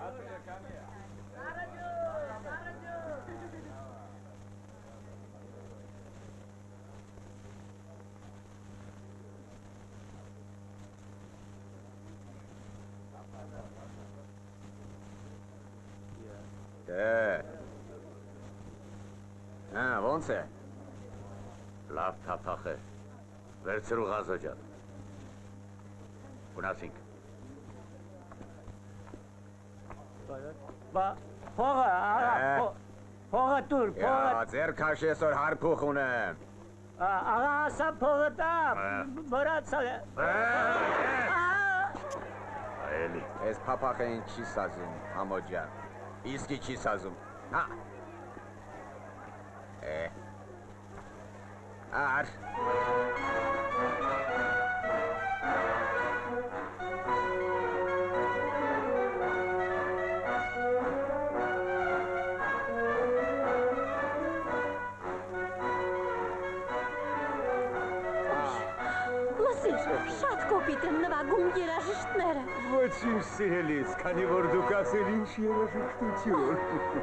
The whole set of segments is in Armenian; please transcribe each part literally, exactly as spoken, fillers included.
Հա, ոնց է։ Լավ թափախ է։ Վերցրու Ղազո ջան։ Գնացինք։ Բա, փողը, աղա, փողը տուր, փողը։ Յա, ձեր քաշի այսօր հարփուխ ունեմ։ Աղա, ասա փողը տա, վրացալ է։ Այելի։ Այս փափախային չի սազում, համո ջան։ Իսկի չի սազում։ Հա։ Է։ Ար։ Շատ կոպիտ են նվագում երաժիշտները։ Ոչինչ սիրելիս, քանի որ դուք ասել ինչ երաժշտություն։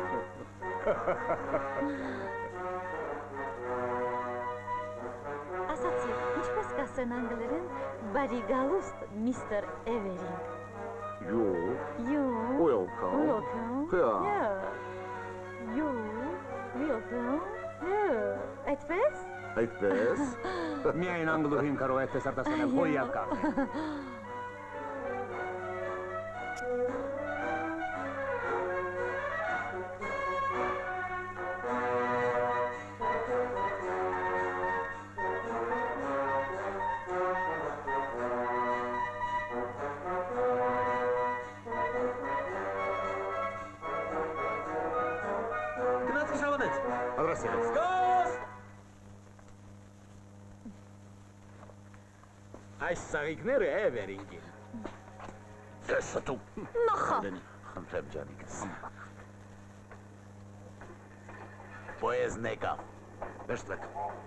Ասացի, ինչպես կասեն անգլերեն, բարի գալուստ, միստր Էվերինգ։ You. You. Welcome. Welcome. Yeah. Yeah. You. Welcome. Yeah. Այդպես։ Այդպես։ Միայն անգլուհին կարող է այդպես արտասանել հոյակապ։ Գնացի շավանեց։ Ադրասել ես։ Այս սաղիկները Էվերինգին։ Ձեզ ստու։ Նախա։ Խնդրեմ ջանիկս։ Պոեզն եկավ։ Վերցրեք։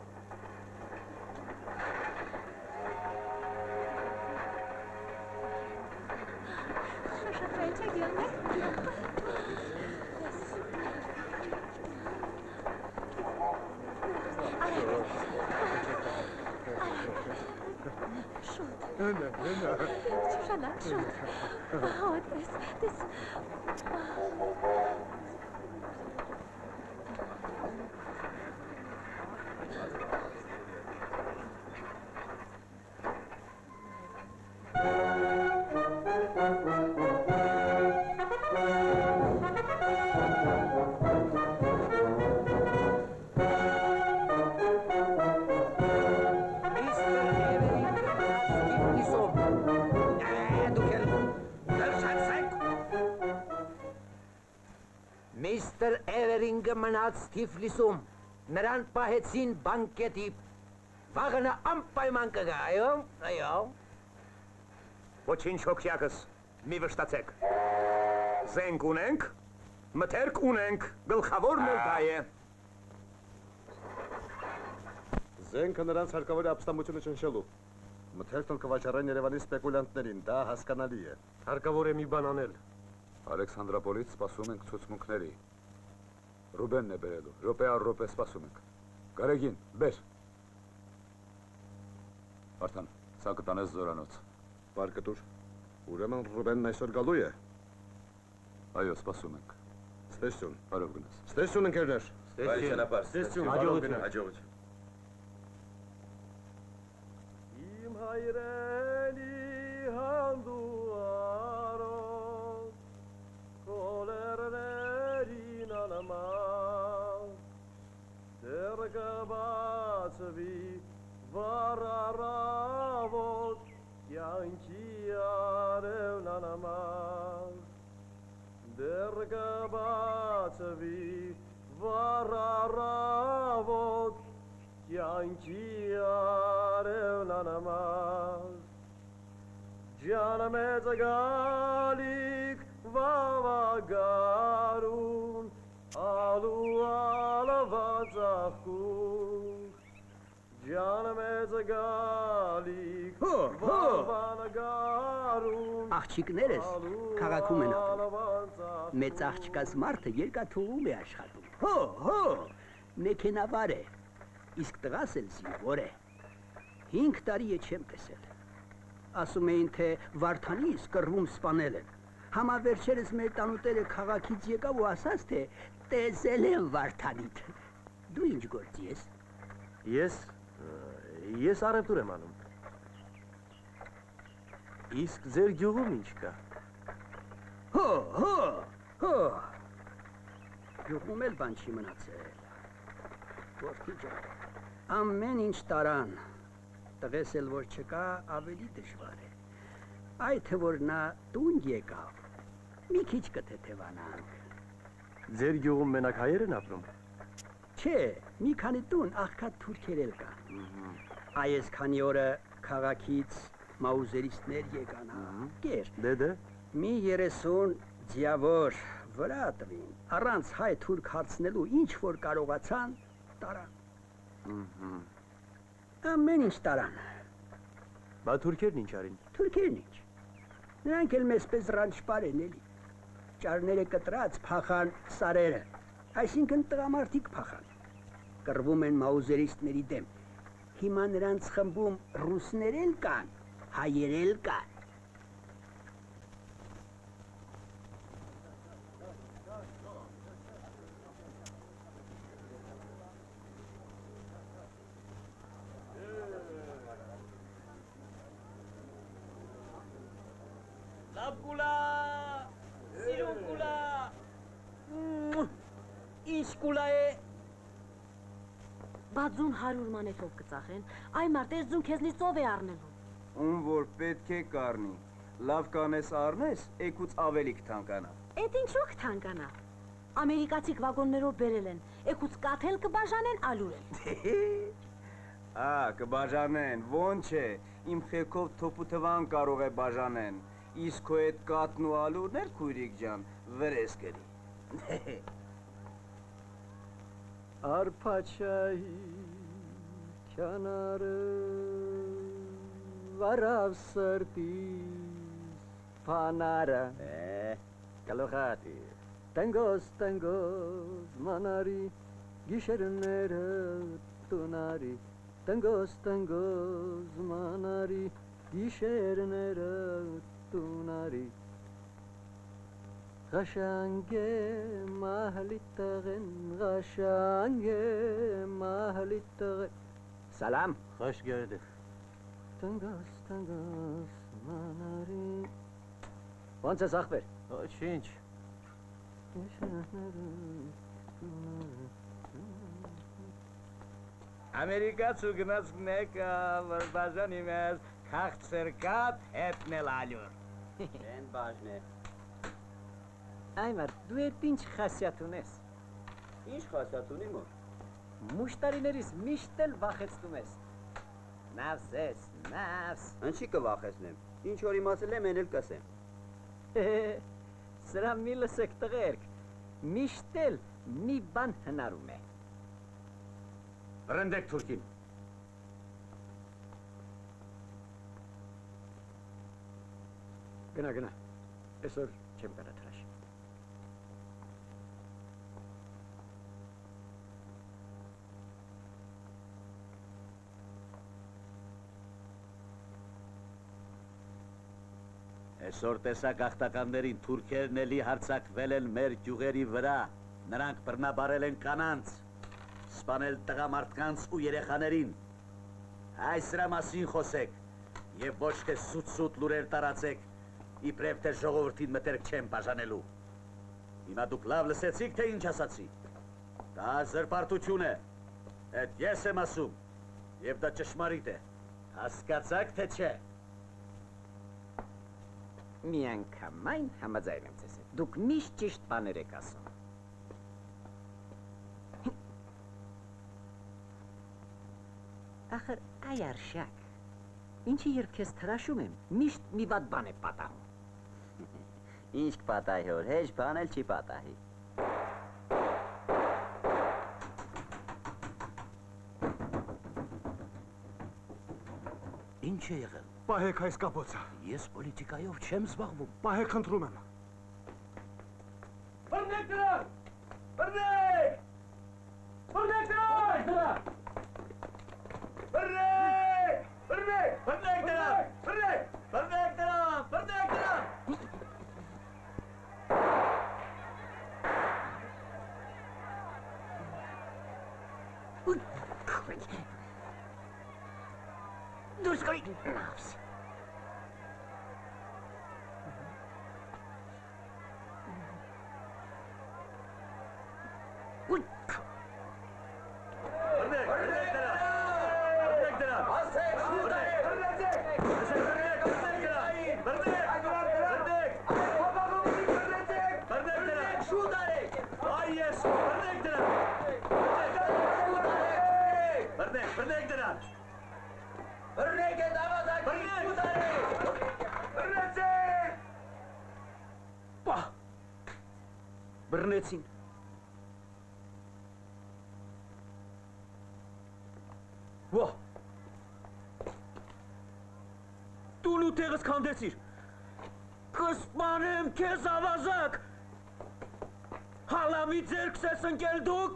Հնա, հնա։ Շանակ, շուտ։ Ահա, տես, տես։ Միստր Էվերինգը մնաց Թիֆլիսում, նրան պահեցին բանկետի, վաղը անպայման կգա, այո, այո։ Ոչինչ հոգյակս, մի վշտացեք։ Զենք ունենք, մթերք ունենք, գլխավորն էլ դա է։ Զենքը նրանց հարկավոր է ապստամբությունը ճնշելու։ Մթերքն կվաճառեն Երևանի սպեկուլյանտներին, դա հասկանալի է։ Հարկավոր է մի բան անել։ Ալեքսանդրապոլից սպասում ենք ցուցմունքների։ Ռուբենն է բերելու, րոպե առ րոպե սպասում ենք։ Գարեգին, բեր։ Վարդան, սա կտանես զորանոց։ Բարկտուր, ուրեմն Ռուբենն այսօր գալու է։ Այո, սպասում ենք։ Ստեսություն։ Բարով գնաս։ Ստեսություն ընկերներ։ Բարի ճանապարհ։ Ստեսություն, Հաջողություն։ Հաջողություն։ Իմ հայրենի հանդուարո Կոլերներին անման դեր կբացվի վառարավոտ կյանքի արևն անման դեր կբացվի վառարավոտ կյանքի արևն անման Ջանը մեծ գալիք վավագարուն, ալու ալված աղկունք, Ջանը մեծ գալիք վավագարուն, աղջիկներս քաղաքում են ապրում։ Մեծ աղջկաս մարդը երկաթուղում է աշխատում։ Հո, հո, մեքենավար է, իսկ տղաս էլ զինվոր է։ Հինգ տարի է չեմ տեսել։ Ասում էին, թե Վարդանիս կռվում սպանել են։ Համավերջերս մեր տանուտերը քաղաքից եկավ ու ասաց, թե տեսել են Վարդանիդ։ Դու ինչ գործի ես։ Ես, ես առևտուր եմ անում։ Իսկ ձեր գյուղում ինչ կա։ Հո, հո, հո։ Գյուղում էլ բան չի մնացել։ Որդի ջան, ամեն ինչ տարան։ Տղես էլ որ չկա, ավելի դժվար է։ Այ թե որ նա տուն եկավ, մի քիչ կթեթևանանք։ Ձեր գյուղում մենակ հայեր են ապրում։ Չէ, մի քանի տուն աղքատ թուրքեր էլ կան։ Այս քանի օրը քաղաքից մաուզերիստներ եկան, հա, կեր։ Դե դե։ Մի երեսուն ձիավոր վրա տվին, առանց հայ թուրք հարցնելու ինչ որ կարողացան, տարան։ Ամեն ինչ տարան։ Բա թուրքերն ինչ արին։ Թուրքերն ինչ։ Նրանք էլ մեզպես ռանչպար են էլի։ Ճարները կտրած փախան սարերը, այսինքն տղամարդիկ փախան։ Կռվում են մաուզերիստների դեմ։ Հիմա նրանց խմբում ռուսներ էլ կան, հայեր էլ կան։ Լավ կուլա, սիրուն կուլա, ինչ կուլա է։ Բա ձուն հարյուր մանեթով կծախեն, այ մարդեր ձուն քեզնից ով է առնելու։ Ում որ պետք է կառնի, լավ կանես առնես, էկուց ավելի կթանկանա։ Էդ ինչու կթանկանա։ Ամերիկացիք վագոններով բերել են, էկուց կաթել կբաժանեն ալուրել։ Ա, կբաժանեն, ոնց է, իմ խելքով թոփու թվան կարող է բաժանեն, իսկ քո այդ կաթն ու ալուրներ, քույրիկ ջան, վրես կրի։ Արփաչայի քանարը վարավ սրտիս փանարը գալոխատի տանգոս տանգոս մանարի գիշերները տունարի տանգոս տանգոս մանարի գիշերները տունարի Ғաշանգ է մահլի տղեն, ғաշանգ է մահլի տղեն Սալամ Խոշ գերդիխ Տնգաս, տնգաս, մանարի Ոնց ես աղբեր? Ինչ Ամերիկացու գնաց մեկը, որ բաժանի մեզ քաղցր կաթ հետնել ալյուր Են բաժն է Այմար, դու էդ ինչ խասյատ ունես։ Ինչ խասյատ ունի մոր։ Մուշտարիներիս միշտ էլ վախեցնում ես։ Նավս ես, նավս։ Ինչի կվախեցնեմ, ինչ որ իմացել եմ, են էլ կասեմ։ Սրա մի լսեք տղերք, միշտ էլ մի բան հնարում է։ Ռնդեք թուրքին։ Գնա, գնա, այսօր չեմ կարա թրաշ։ Այսօր տեսակ աղթականներին թուրքերն էլի հարցակվել են մեր գյուղերի վրա, նրանք բռնաբարել են կանանց, սպանել տղամարդկանց ու երեխաներին։ Այս սրա մասին խոսեք եւ ոչ թե սուտ-սուտ լուրեր տարածեք, իբրև թե ժողովրդին մտերք չեն բաժանելու։ Հիմա դուք լավ լսեցիք, թե ինչ ասացի։ Դա զրպարտություն է, այդ ես եմ ասում, եւ դա ճշմարիտ է։ Հասկացաք, թե չէ։ Մի անգամայն համաձայն եմ ձեզ հետ, դուք միշտ ճիշտ բաներ եք ասում։ Ախր, այ արշակ, ինչի երբ քեզ թրաշում եմ, միշտ մի վատ բան է պատահում։ Ինչ կպատահի հոր, հեչ բան էլ չի պատահի։ Ինչ է եղել։ Պահեք այս կապոցը։ Ես պոլիտիկայով չեմ զբաղվում։ Պահեք, խնդրում եմ։ Բռնեք նրան! Բռնեք! Բռնեք նրան! Բռնեք! Բռնեք! Բռնեք նրան! Բռնեք! Բռնեք նրան! Բռնեք նրան! Դուրս գորի նավս։ Բռնեք! Բռնեք նրան! Բռնեք նրան! Ասեք! Բռնեք! Բռնեք! Բռնեք նրան! Բռնեք! Բռնեք! Բռնեք նրան! Շուտ արեք! Այ ես! Բռնեք նրան! Բռնեք! Բռնեք նրան! Բռնեք այդ ավազակին! Շուտ արեք! Բռնեցեք! Պահ! Բռնեցին։ Վա! Տուն ու տեղս քանդեցիր։ Կսպանեմ քեզ ավազակ։ Հալամի ձերքս ես ընկել դուք։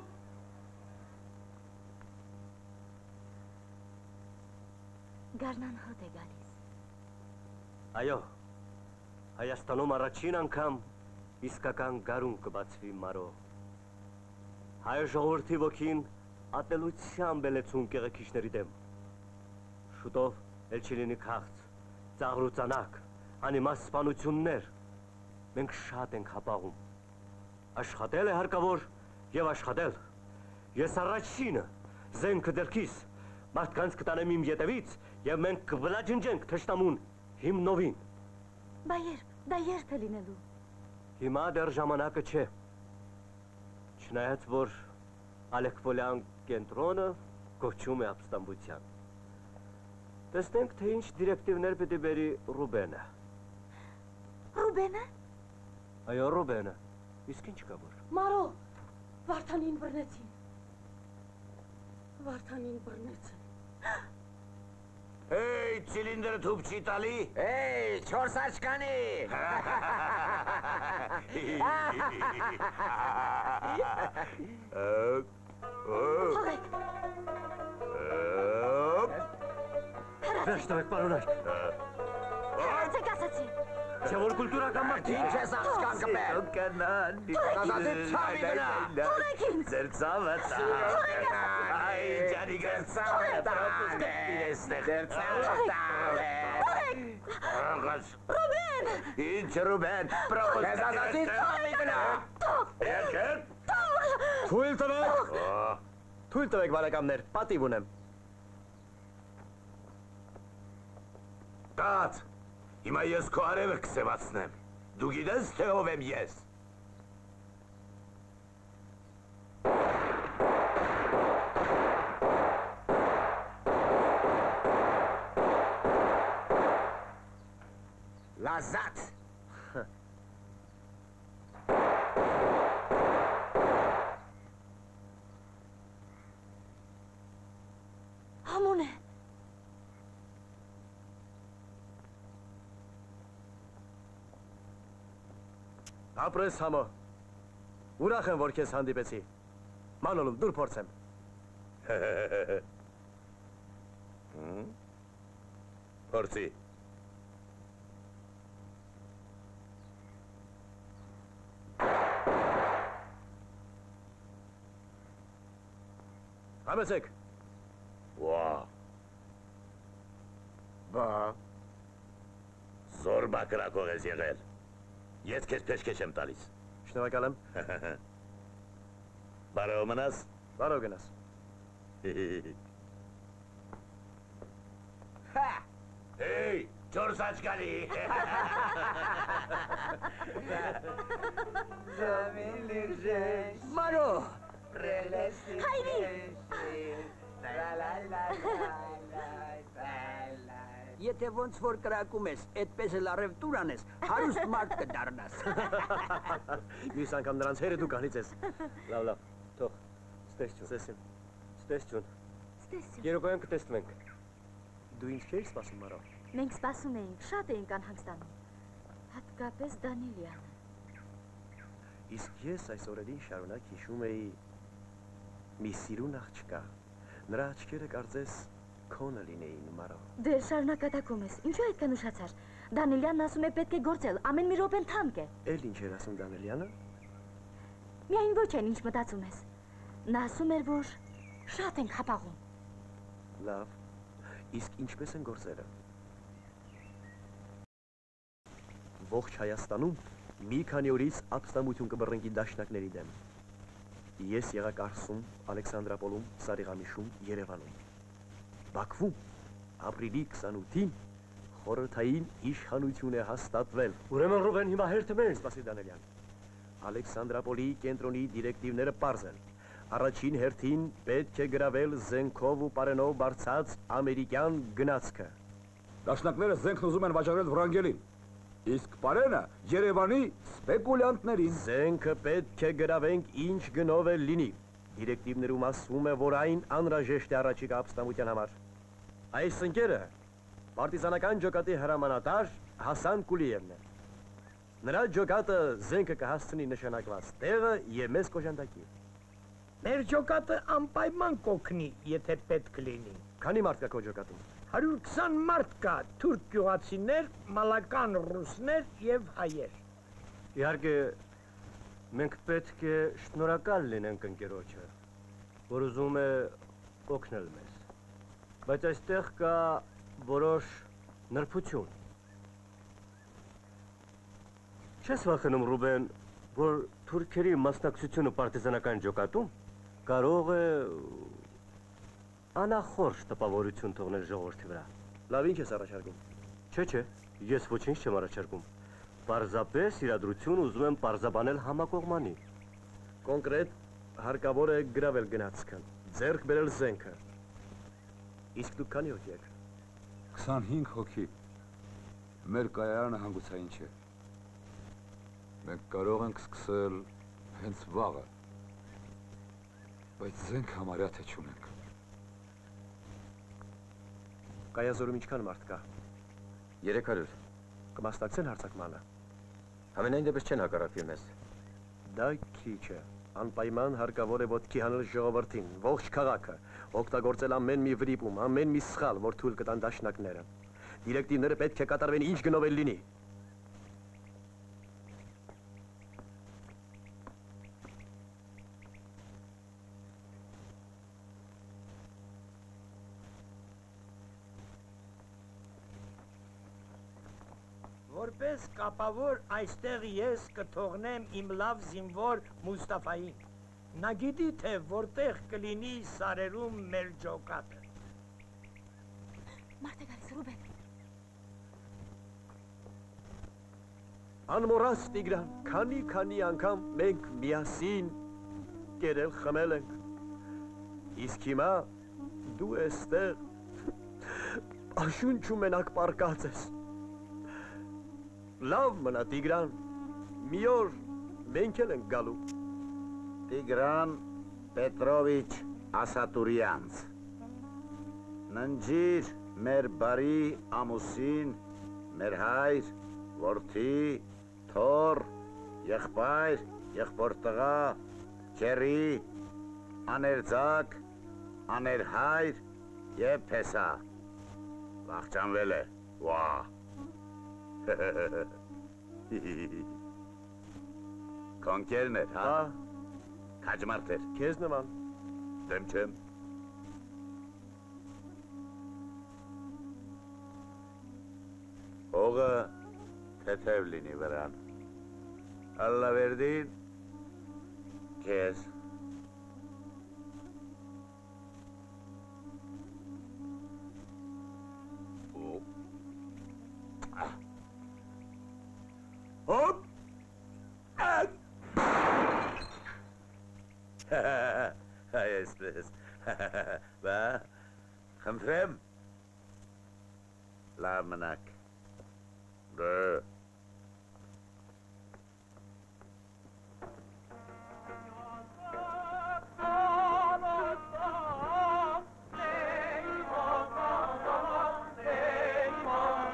Գարնան հոտ է գալիս։ Այո, Հայաստանում առաջին անգամ իսկական գարուն կբացվի մարո։ Հայ ժողովրդի ոգին ատելությամբ է լեցուն կեղեքիչների դեմ։ Շուտով էլ չլինի քաղց, ծաղրուծանակ, անիմաստ սպանություններ։ Մենք շատ ենք հապաղում։ Աշխատել է հարկավոր և աշխատել։ Ես առաջինը, զենքը դեռքիս, մարդկանց կտանեմ իմ ետևից և մենք կվլաջնջենք թշնամուն հիմնովին։ Բա երբ, դա երբ է լինելու։ Հիմա դեռ ժամանակը չէ։ Չնայած, որ Ալեքվոլյան կենտրոնը կոչում է ապստամբության։ Տեսնենք, թե ինչ դիրեկտիվներ պետք է բերի Ռուբենը։ Ռուբենը։ Այո, Ռուբենը։ Իսկ ինչ կա որ։ Մարո, Վարդանին բռնեցին։ Վարդանին բռնեցին։ Hey, ցիլինդրը թուփ չի տալի։ Hey, չորս աչկանի։ Թողեք։ Վերջ տվեք, պարոնայր։ Հրացեք ասացի։ Չէ որ կուլտուրական մարդ Ինչ ես աղջկան կպեր։ Կնան, Կնազատի ցավի գնա։ Թողեք ինձ։ ձեր ծավը Այ, ջանի գերցավը տան է։ Դեր ծավը տան է։ Աղաս։ Ռուբեն։ Ինչ Ռուբեն, կնազատի ցավի գնա։ Եկեք։ Թույլ տվեք։ Թույլ տվեք, բարեկամներ, պատիվ ունեմ։ Կաց, հիմա ես քո արևը կսևացնեմ։ Դու գիտես, թե ով եմ ես։ Լազատ։ Համուն է։ Ապրես համո։ Ուրախ եմ, որ քեզ հանդիպեցի։ Մանոլում, դուր փորձեմ։ Փորձի։ Համեցեք։ Ვა։ Բա։ Զոր բակրակող ես եղել։ Ես քեզ պեշկեշ եմ տալիս։ Շնորհակալ եմ։ Բարով մնաս։ Բարով գնաս։ Հեյ, չորս աչկանի։ Մարո։ Հայրի։ Եթե ոնց որ կրակում ես, այդպես էլ առևտուր անես, հարուստ մարդ կդառնաս։ Մյուս անգամ նրանց հերը դու կանիցես։ Լավ, լավ, թող, ստեսություն։ Ստեսություն։ Ստեսություն։ Ստեսություն։ Երեկոյան կտեսնվենք։ Դու ինչ չէիր սպասում, Մարո։ Մենք սպասում էինք, շատ էինք անհանգստանում։ Հատկապես Դանիելյանը։ Իսկ ես այս օրերին շարունակ հիշում էի մի սիրուն աղջկա։ Նրա աչքերը կարծես քոնը լինեին մարո։ Դե շարունակատակում ես, ինչու այդքան ուշացար։ Դանիելյանն ասում է պետք է գործել, ամեն մի րոպեն թանկ է։ Էլ ինչ էր ասում Դանիելյանը։ Միայն ոչ այն, ինչ մտածում ես։ Նա ասում էր, որ շատ ենք հապաղում։ Լավ, իսկ ինչպես են գործերը։ Ողջ Հայաստանում մի քանի օրից ապստամբություն կբռնկի դաշնակների դեմ։ Ես եղա Կարսում, Ալեքսանդրապոլում, Սարիղամիշում, Երևանում։ Բաքվում ապրիլի քսանութին խորհրդային իշխանություն է հաստատվել։ Ուրեմն Ռուբեն հիմա հերթը մեր։ Սպասի Դանիելյան։ Ալեքսանդրապոլի կենտրոնի դիրեկտիվները պարզ են։ Առաջին հերթին պետք է գրավել զենքով ու պարենով բարձած ամերիկյան գնացքը։ Դաշնակները զենքն ուզում են վաճառել Վրանգելին։ Իսկ պարենը Երևանի սպեկուլյանտներին։ Զենքը պետք է գրավենք ինչ գնով է լինի։ Դիրեկտիվներում ասվում է, որ այն անհրաժեշտ է առաջիկա ապստամբության համար։ Այս ընկերը պարտիզանական ջոկատի հրամանատար Հասան Կուլիևն է։ Նրա ջոկատը զենքը կհասցնի նշանակված տեղը եւ մեզ կոժանդակի։ Մեր ջոկատը անպայման կօգնի, եթե պետք լինի։ Քանի մարդ կա քո ջոկատում։ հարյուր քսան մարդ կա, թուրք գյուղացիներ, մալական ռուսներ եւ հայեր։ Իհարկե, մենք պետք է շնորհակալ լինենք ընկերոջը, որ ուզում է օգնել մեզ։ Բայց այստեղ կա որոշ նրբություն։ Չես վախենում, Ռուբեն, որ թուրքերի մասնակցությունը պարտիզանական ջոկատում կարող է անախորժ տպավորություն թողնել ժողովրդի վրա։ Լավ, ինչ ես առաջարկում։ Չէ, չէ, ես ոչինչ չեմ առաջարկում։ Պարզապես իրադրություն ուզում եմ պարզաբանել համակողմանի։ Կոնկրետ հարկավոր է գրավել գնացքն, ձեռք բերել զենքը։ Իսկ դուք քանի հոգի եք։ քսանհինգ հոգի։ Մեր կայարանը հանգուցային չէ։ Մենք կարող ենք սկսել հենց վաղը, բայց զենք համարյա թե չունենք։ Կայազորում ինչքան մարդ կա։ երեք հարյուր։ Կմասնակցեն հարձակմանը։ Համենայն դեպս չեն հակառակվի մեզ։ Դա քիչ է։ Անպայման հարկավոր է ոտքի հանել ժողովրդին, ողջ քաղաքը, օգտագործել ամեն մի վրիպում, ամեն մի սխալ, որ թույլ կտան դաշնակները։ Դիրեկտիվները պետք է կատարվեն ինչ գնով էլ լինի։ Որպես կապավոր այստեղ ես կթողնեմ իմ լավ զինվոր Մուստաֆային։ Նա գիտի, թե որտեղ կլինի սարերում մեր ջոկատը։ Մարդ է գալիս, Ռուբեն։ Անմոռաց Տիգրան, քանի-քանի անգամ մենք միասին կերել խմել ենք։ Իսկ հիմա դու էստեղ աշունչու մենակ պարկած ես։ Լավ մնա Տիգրան, մի օր մենք էլ ենք գալու։ Տիգրան Պետրովիչ Ասատուրյանց։ Ննջիր մեր բարի ամուսին, մեր հայր, որդի, թոր, եղբայր, եղբոր տղա, ջերի, աներձակ, աներհայր եւ փեսա։ Վախճանվել է, վա։ Կոնկերն էր, հա։ Քաջմարտ էր։ Քեզ նման։ Դեմ չեմ։ Հողը թեթև լինի վրան։ Ալլավերդին քեզ։ Հոպ! Այսպես, բա, խնդրեմ, լավ մնաք, դե, Hey,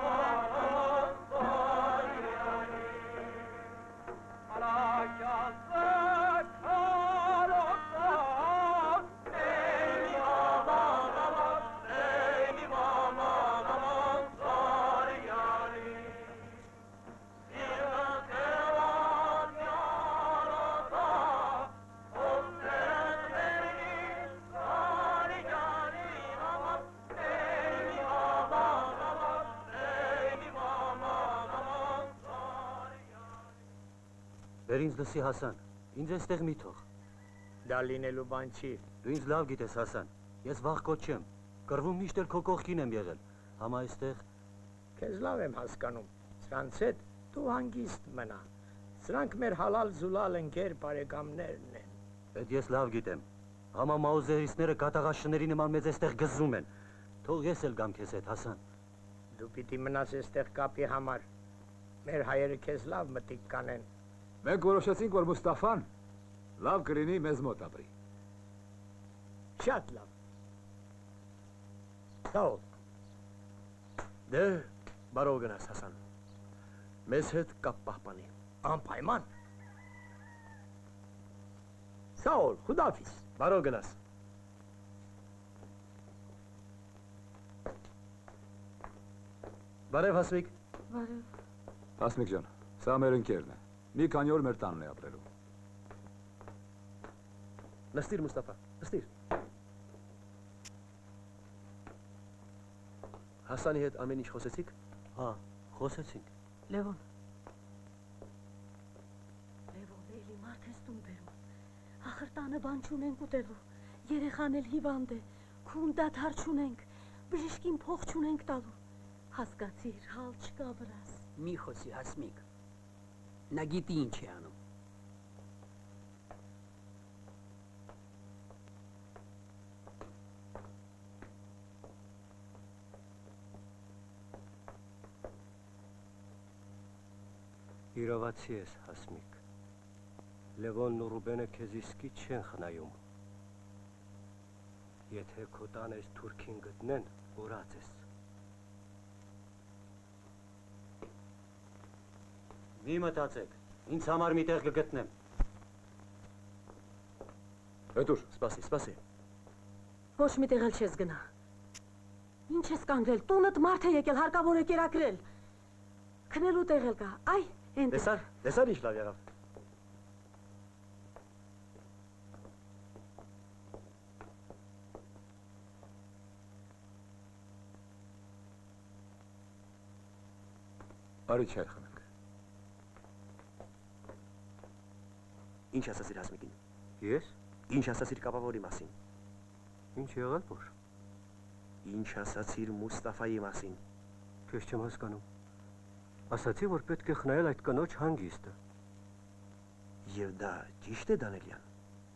Բեր ինձ լսի Հասան, ինձ էստեղ մի թող։ Դա լինելու բան չի։ Դու ինձ լավ գիտես Հասան, ես վախկոտ չեմ, կռվում միշտ էլ քո կողքին եմ եղել, համա այստեղ։ Քեզ լավ եմ հասկանում, սրանց հետ դու հանգիստ մնա, սրանք մեր հալալ զուլալ ընկեր բարեկամներն են։ Էդ ես լավ գիտեմ, համա մաուզերիստները կատաղաշների նման մեզ էստեղ գզում են, թող ես էլ գամ քեզ հետ Հասան։ Դու պիտի մնաս էստեղ կապի համար, մեր հայերը քեզ լավ մտիկ կանեն։ Մենք որոշեցինք, որ Մուստաֆան լավ կլինի մեզ մոտ ապրի։ Շատ լավ։ Սաուլ։ Դե, բարով գնաս Հասան, մեզ հետ կապ պահպանի։ Անպայման։ Սաուլ, խուդաֆիզ։ Բարով գնաս։ Բարև Հասմիկ։ Բարև։ Հասմիկ ջան, սա մեր ընկերն է։ Մի քանի օր մեր տանն է ապրելու։ Նստիր Մուստաֆա, նստիր։ Հասանի հետ ամեն ինչ խոսեցիք։ Հա, խոսեցինք։ Լևոն։ Լևոն, էլի մարդ ես տուն բերում։ Ախր տանը բան չունենք ուտելու։ Երեխան էլ հիվանդ է։ Քուն դադար չունենք։ Բժիշկին փող չունենք տալու։ Հասկացիր, հալ չկա վրաս։ Մի խոսի Հասմիկ։ Նա գիտի ինչ է անում։ Իրավացի ես, Հասմիկ։ Լևոնն ու Ռուբենը քեզ իսկի չեն խնայում։ Եթե քո տանը այս թուրքին գտնեն, օրած ես։ Մի մտածեք, ինձ համար մի տեղ կգտնեմ։ Հետուր, սպասի, սպասի։ Ոչ մի տեղ էլ չես գնա։ Ինչ ես կանգրել, տունդ մարդ է եկել, հարկավոր է կերակրել։ Քնելու տեղ էլ կա, այ, հենտ։ Տեսար, տեսար ինչ լավ եղավ։ Արի չայ խմենք։ Ինչ ասացիր Հասմիկին։ Ես։ Ինչ ասացիր կապավորի մասին։ Ինչ եղել որ։ Ինչ ասացիր Մուստաֆայի մասին։ Քեզ չեմ հասկանում։ Ասացի, որ պետք է խնայել այդ կնոջ հանգիստը։ Եվ դա ճիշտ է Դանելյան։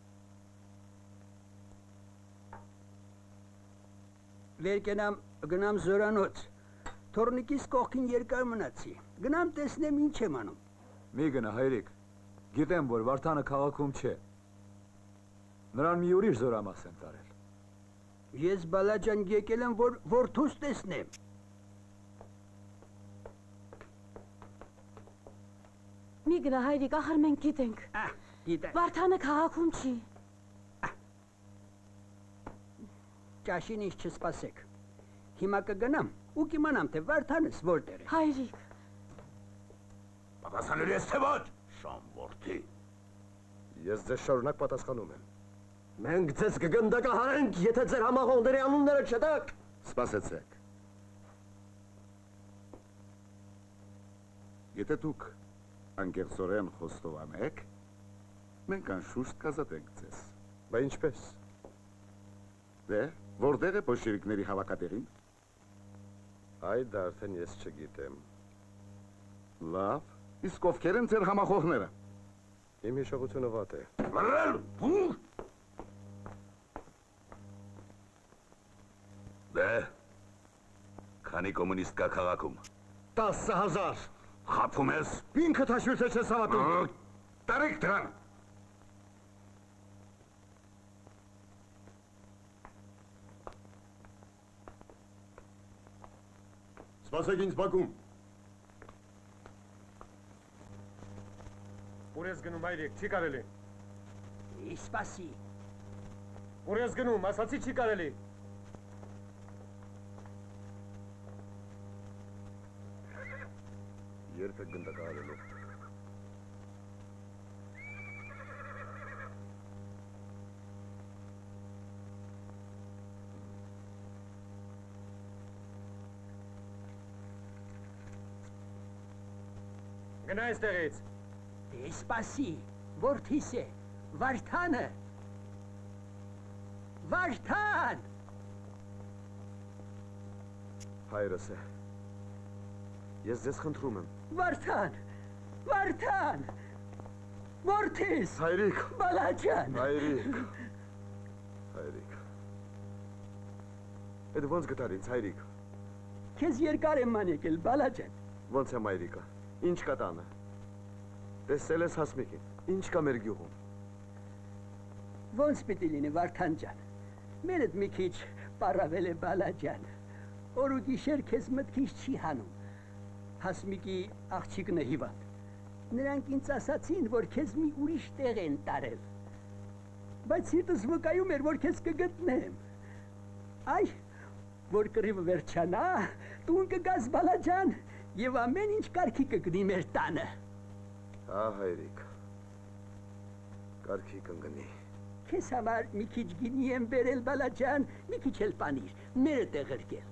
Վեր կենամ, գնամ զորանոց։ Թորնիկիս կողքին երկար մնացի։ Գնամ տեսնեմ ինչ եմ անում։ Մի գնա, հայրիկ։ Գիտեմ, որ Վարդանը քաղաքում չէ։ Նրան մի ուրիշ զորամաս են տարել։ Ես բալաջան եկել եմ, որ որդուս տեսնեմ։ Մի գնա հայրիկ, ախր մենք գիտենք։ Գիտենք։ Վարդանը քաղաքում չի։ Ճաշին ինչ չսպասեք։ Հիմա կգնամ ու կիմանամ, թե Վարդանս որտեղ է։ Հայրիկ։ Պատասխանելու ես թե ոչ, Շամ որդի։ Ես ձեզ շարունակ պատասխանում եմ։ Մենք ձեզ կգնդակահարենք, եթե ձեր համախոհների անունները չտաք։ Սպասեցեք։ Եթե դուք անկեղծորեն խոստովանեք, մենք անշուշտ կազատենք ձեզ։ Բա ինչպես։ Դե, որտեղ է բոլշևիկների հավաքատեղին։ Այդ արդեն ես չգիտեմ։ Լավ, իսկ ովքեր են ձեր համախոհները։ Իմ հիշողությունը վատ է։ Լռել, հու։ Դե, քանի կոմունիստ կա քաղաքում։ տասը հազար։ Խափում ես։ Ինքդ հաշվի թե չես հավատում։ Տարեք դրան։ Սպասեք ինձ բակում։ Ուր ես գնում այրիկ, չի կարելի։ Սպասի։ Ուր ես գնում, ասացի չի կարելի։ Երբ եք գնդակահարելու։ Գնա այստեղից։ սպասի, որդիս է, Վարդանը, Վարդան։ Հայրս է, ես ձեզ խնդրում եմ։ Վարդան, Վարդան, որդիս։ Հայրիկ։ Բալաջան։ Հայրիկ, հայրիկ։ Էդ ոնց գտար ինձ, հայրիկ։ Քեզ երկար եմ մանեկել, Բալաջան։ Ոնց եմ հայրիկը, ինչ կա տանը։ Տեսել ես Հասմիկին, ինչ կա մեր գյուղում։ Ոնց պիտի լինի, Վարդան ջան, մերդ մի քիչ պարավել է Բալաջան, օր ու գիշեր քեզ մտքից չի հանում, Հասմիկի աղջիկն է հիվանդ, նրանք ինձ ասացին, որ քեզ մի ուրիշ տեղ են տարել, բայց սիրտս վկայում էր, որ քեզ կգտնեմ, այ, որ կռիվը վերջանա, տուն կգաս Բալաջան, և ամեն ինչ կարգի կգնի մեր տանը։ Հա, հայրիկ, կարգի կընգնի։ Քեզ համար մի քիչ գինի եմ բերել, Բալաջան, մի քիչ էլ պանիր, մերը տեղրկել։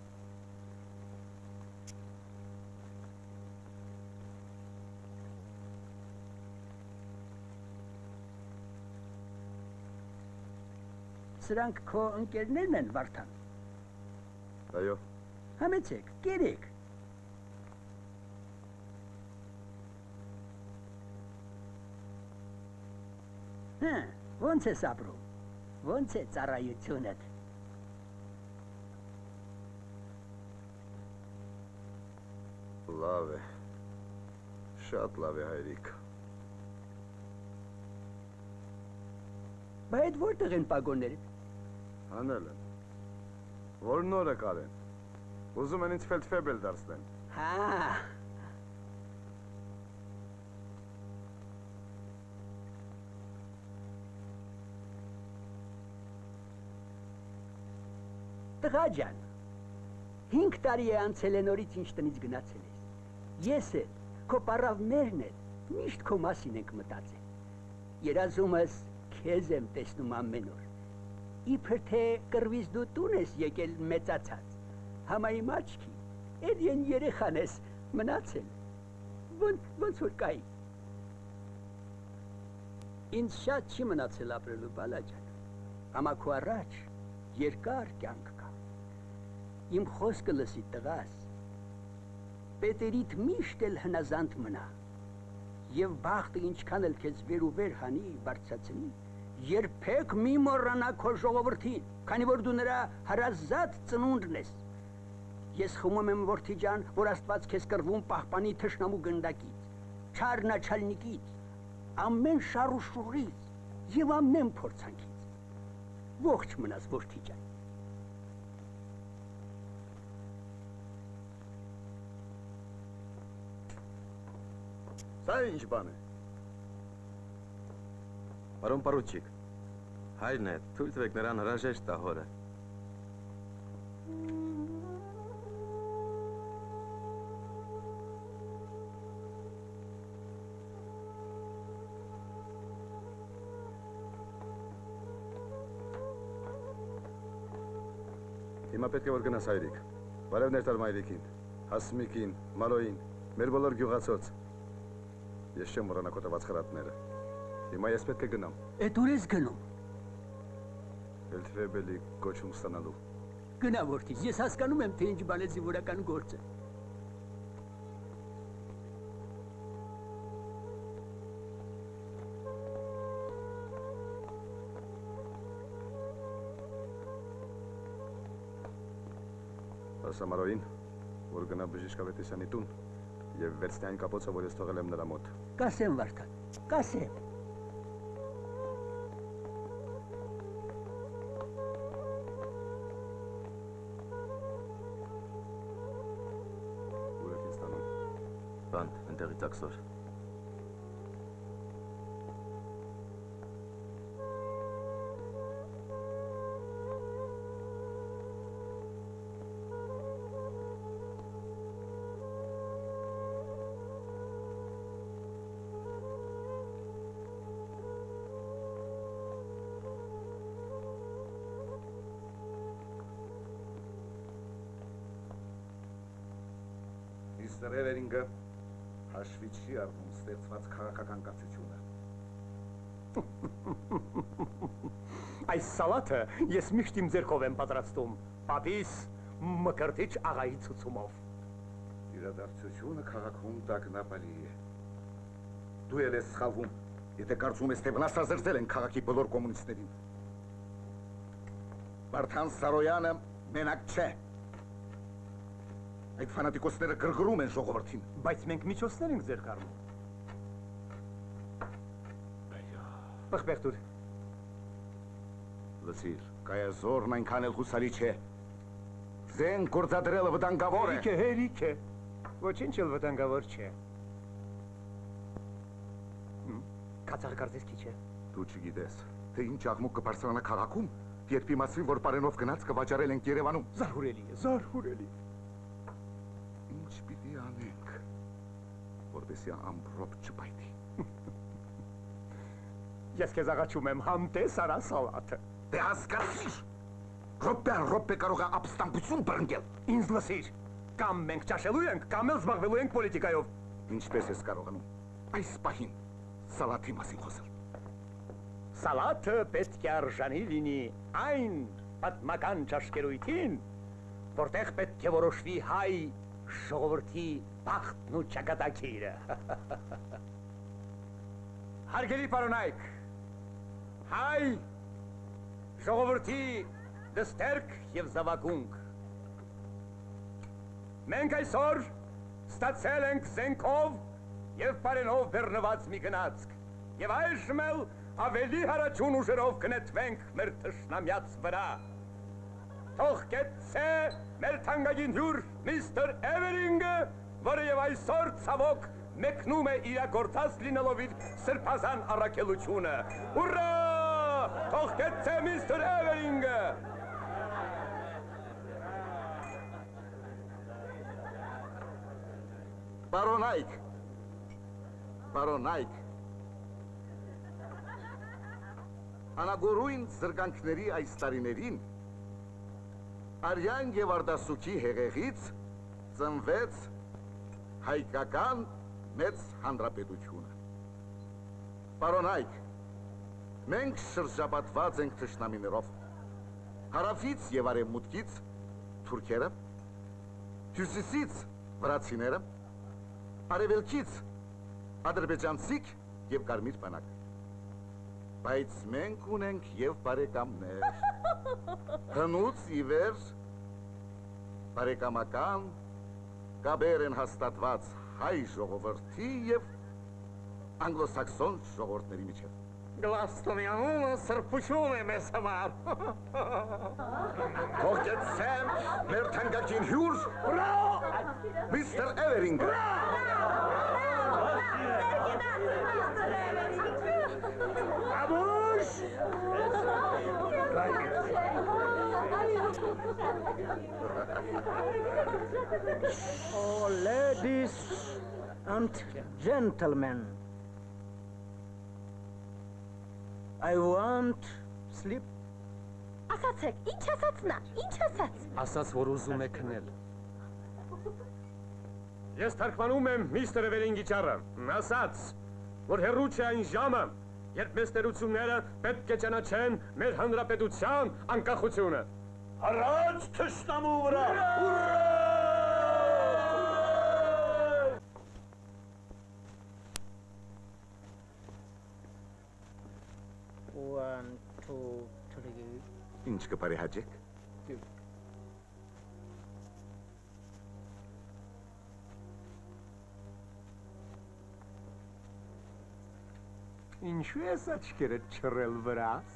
Սրանք քո ընկերներն են, Վարդան։ Այո։ Համեցեք, կերեք։ Հա, ոնց ես ապրում, ոնց է ծառայությունդ։ Լավ է, շատ լավ է, հայրիկ։ Բա այդ որտեղ են պագոնները։ Հանել են, որ նորը կարեն, ուզում են ինձ ֆելդֆեբել դարձնեն։ Հա, տղա ջան, հինգ տարի է անցել է նորից ինչ տնից գնացել ես, ես էլ, քո պառավներն էլ, միշտ քո մասին ենք մտածել, երազումս քեզ եմ տեսնում ամեն օր, իբր թե կռվից դու տուն ես եկել մեծացած, համայի մաչքի, էլ են երեխան ես մնացել, ոնց որ կայի։ Ինձ շատ չի մնացել ապրելու, Բալաջան, համա քո առաջ երկար կյանք կա։ Իմ խոսքը լսի, տղաս, պետերիդ միշտ էլ հնազանդ մնա, և բախտը ինչքան էլ քեզ վեր ու վեր հանի, բարձրացնի, երբեք մի մոռանա քո ժողովրդին, քանի որ դու նրա հարազատ ծնունդն ես։ Ես խմում եմ, որդի ջան, որ Աստված քեզ կռվում պահպանի թշնամու գնդակից, չար նաչալնիկից, ամեն շար ու շուրից և ամեն փորձանքից։ Ողջ մնաս, որդի ջան։ Սա ինչ բան է։ Պարոն պարուչիկ, հայրն է, թույլ տվեք նրան հրաժեշտ տա հորը։ Հիմա պետք է որ գնաս հայրիկ, բարևներ տալ մայրիկին, Հասմիկին, Մարոյին, մեր բոլոր գյուղացոց։ Ես չեմ մոռանա քո տված խրատները։ Հիմա ես պետք է գնամ։ Էդ ուր ես գնում։ Ֆելդֆեբելի կոչում ստանալու։ Գնա որդիս, ես հասկանում եմ, թե ինչ բան է զինվորական գործը։ Ասա Մարոյին, որ գնա բժիշկ Ավետիսյանի տուն և վերցնի այն կապոցը, որ ես թողել եմ նրա մոտ։ Կասեմ, Վարդան, կասեմ։ Ուր եք ինձ տանում։ Բան, ընտեղից աքսոր։ Mister Everinga, Հաշվի չի առնում ստեղծված քաղաքական կացությունը։ Այս սալաթը ես միշտ իմ ձեռքով եմ պատրաստում, պապիս մկրտիչ աղայի ցուցումով։ Իրադարձությունը քաղաքում տագնապալի է։ Դու էլ ես սխալվում, եթե կարծում ես, թե վնասազերծել են քաղաքի բոլոր կոմունիստներին։ Վարդան Սարոյանը մենակ չէ։ Այդ ֆանատիկոսները գրգռում են ժողովրդին։ Բայց մենք միջոցներ ենք ձեռք առնում։ Պղպեղտուր։ Լսիր, կայազորն այնքան էլ հուսալի չէ։ Զեն գործադրելը վտանգավոր է։ Հերիք է, հերիք է։ Ոչինչ էլ վտանգավոր չէ։ Կացար կարծես քիչ է։ Դու չգիտես, թե ինչ աղմուկ կբարձրանա քաղաքում, երբ իմացվի, որ պարենով գնաց կվաճառել ենք Երևանում։ Զարհուրելի է, զարհուրելի։ Ինչ պիտի անենք, որպեսզի ամպրոպ չպայթի։ Ես քեզ աղաչում եմ, համտես արա սալաթը։ Դե հասկացիր, ռոպե առ ռոպե կարող է ապստամբություն բռնկել։ Ինձ լսիր, կամ մենք ճաշելու ենք, կամ էլ զբաղվելու ենք պոլիտիկայով։ Ինչպես ես կարողանում այս պահին սալաթի մասին խոսել։ Սալաթը պետք է արժանի լինի այն պատմական ճաշկերույթին, որտեղ պետք է որոշվի հայ ժողովրդի բախտն ու ճակատագիրը։ Հարգելի պարոնայք, հայ ժողովրդի դստերք և զավակունք։ Մենք այսօր ստացել ենք զենքով և պարենով բեռնված մի գնացք և այժմ էլ ավելի հարաճուն ուժերով կնետվենք մեր թշնամյաց վրա։ Թող կեցցե մեր թանկագին հյուր միստր Էվերինգը, որը և այսօր ցավոք մեկնում է իրագործած լինելով իր սրբազան առաքելությունը։ Ուրա! Թող կեցցե միստր Էվերինգը։ Պարոնայք, պարոնայք, անագորույն զրկանքների այս տարիներին Արյան և Արդասուքի հեղեղից ծնվեց հայկական մեծ հանրապետությունը։ Պարոնայք, մենք շրջապատված ենք թշնամիներով, հարավից և արևմուտքից թուրքերը, հյուսիսից վրացիները, արևելքից ադրբեջանցիք և կարմիր բանակ։ Բայց մենք ունենք և բարեկամներ, հնուց ի վեր բարեկամական կապեր են հաստատված հայ ժողովրդի և անգլոսաքսոն ժողովուրդների միջև։ Գլաստոնյանումը սրբություն է մեզ համար։ Թող կեցցեմ մեր թանկագին հյուր միստր Էվերինգը։ Babush! Oh, ladies and gentlemen, I want sleep. Ասացեք, ինչ ասացնա, ինչ ասաց։ Ասաց, որ ուզում է քնել։ Ես թարգմանում եմ միստր Էվերինգի ճառը, ասաց, որ հեռու չէ այն ժամը, երբ մեծ տերությունները պետք է ճանաչեն մեր հանրապետության անկախությունը։ Հառաչ թշնամու վրա։ One, two, three. Ինչ կպարեհաճեք։ Ինչու ես աչքերը չռել վրաս։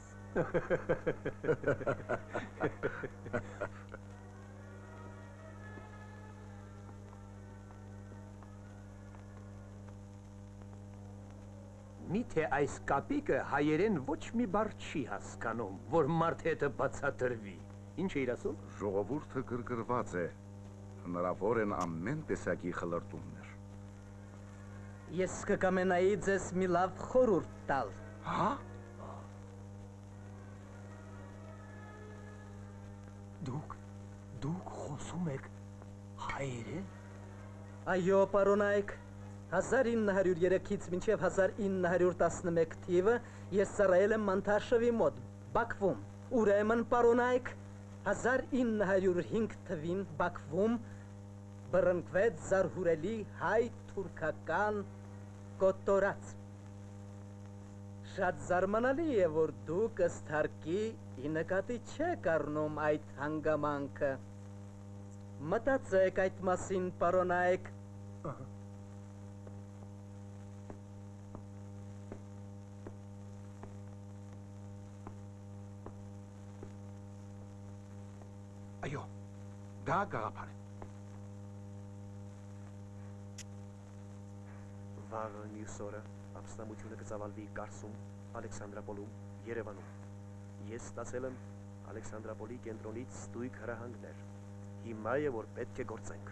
Միթե այս կապիկը հայերեն ոչ մի բառ չի հասկանում, որ մարդ հետը բացատրվի։ Ինչ էիր ասում։ Ժողովուրդը գրգռված է, հնարավոր են ամեն տեսակի խլրտումներ։ Ես կկամենայի ձեզ մի լավ խորհուրդ տալ։ Հա։ Դուք, դուք խոսում եք հայերեն։ Այո, պարոնայք, հազար ինը հարյուր երեքից մինչև հազար ինը հարյուր տասնմեկ թիվը ես ծառայել եմ Մանթարշավի մոտ, Բաքվում, ուրեմն պարոնայք, հազար ինը հարյուր հինգ թվին Բաքվում բռնկվեց զարհուրելի հայ-թուրքական կոտորած։ Շատ զարմանալի է, որ դուք ըստ հարկի ի նկատի չեք առնում այդ հանգամանքը։ Մտածեք այդ մասին, պարոնայք։ Այո, դա գաղափար է։ Վաղը մյուս օրը ապստամությունը կծավալվի Կարսում, Ալեքսանդրապոլում, Երևանում։ Ես ստացել եմ Ալեքսանդրապոլի կենտրոնից ստույգ հրահանգներ։ Հիմա է, որ պետք է գործենք։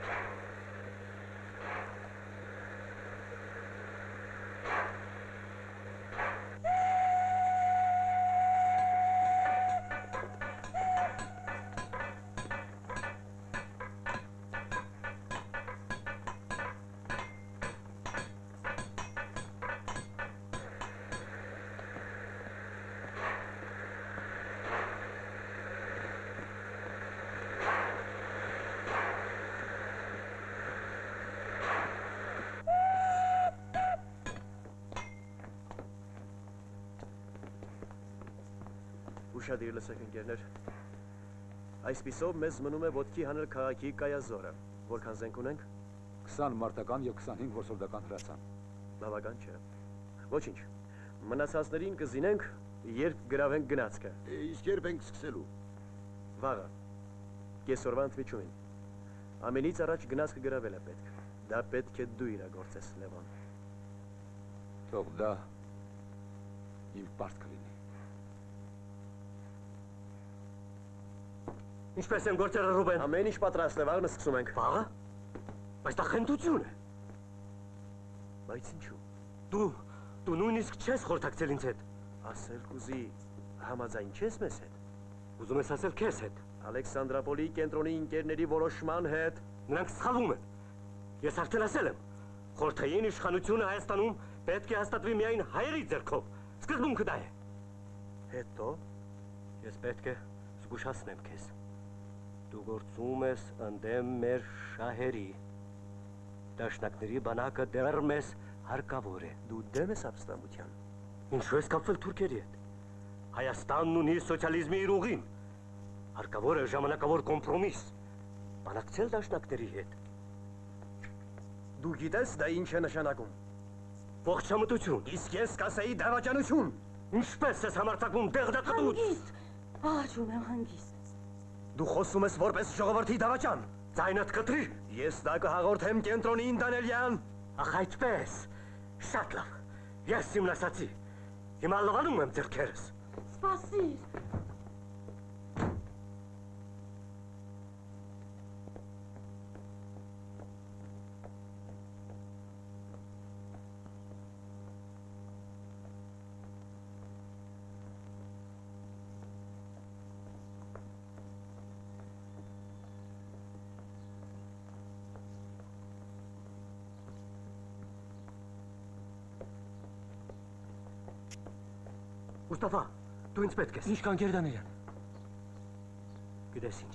Ուշադիր լսեք ընկերներ, այսպիսով մեզ մնում է ոտքի հանել քաղաքի կայազորը, որքան զենք ունենք? քսան մարտական և քսանհինգ որսորդական հրացան։ Բավական չէ։ Ոչինչ, մնացածներին կզինենք, երբ գրավենք գնացքը։ Իսկ երբ ենք սկսելու։ Վաղը, կեսօրվա ընդմիջումին։ Ամենից առաջ գնացքը գրավել է պետք։ Դա պետք է դու իրագործես, Լևոն։ Թող դա իմ պարտ կլինի։ Ինչպես են գործերը, Ռուբեն։ Ամեն ինչ պատրաստ է, վաղն սկսում ենք։ Վաղը։ Բայց դա խնդություն է։ Բայց ինչու։ Դու, դու նույնիսկ չես խորհրդակցել ինձ հետ։ Ասել կուզի, համաձայն չես մեզ հետ։ Ուզում ես ասել քեզ հետ։ Ալեքսանդրապոլի կենտրոնի ընկերների որոշման հետ։ Նրանք սխալվում են։ Ես արդեն ասել եմ, խորհրդային իշխանությունը Հայաստանում պետք է հաստատվի միայն հայերի ձեռքով։ Սկզբունքը դա է։ Հետո ես պետք է զգուշացնեմ քեզ։ Դու գործում ես ընդդեմ մեր շահերի։ Դաշնակների բանակը դեռ մեզ հարկավոր է։ Դու դեմ ես ապստամության։ Ինչու ես կապվել թուրքերի հետ։ Հայաստանն ունի սոցիալիզմի իր ուղին։ Հարկավոր է ժամանակավոր կոմպրոմիս։ Բանակցել դաշնակների հետ։ Դու գիտես դա ինչ է նշանակում։ Ողջամտություն։ Իսկ ես կասեի դավաճանություն։ Ինչպես ես համարձակվում դեղդակտուց։ Հանգիստ, աղջում եմ հանգիստ։ Դու խոսում ես որպես ժողովրդի դավաճան։ Ձայնդ կտրի։ Ես դա կհաղորդեմ կենտրոնին Դանելյան։ Ախ այդպես։ Շատ լավ։ Ես իմն ասացի։ Հիմա լվանում եմ ձեռքերս։ Սպասիր։ Մուստաֆա, դու ինձ պետք ես։ Ինչ կան Գերդանելյան։ Գիտես ինչ։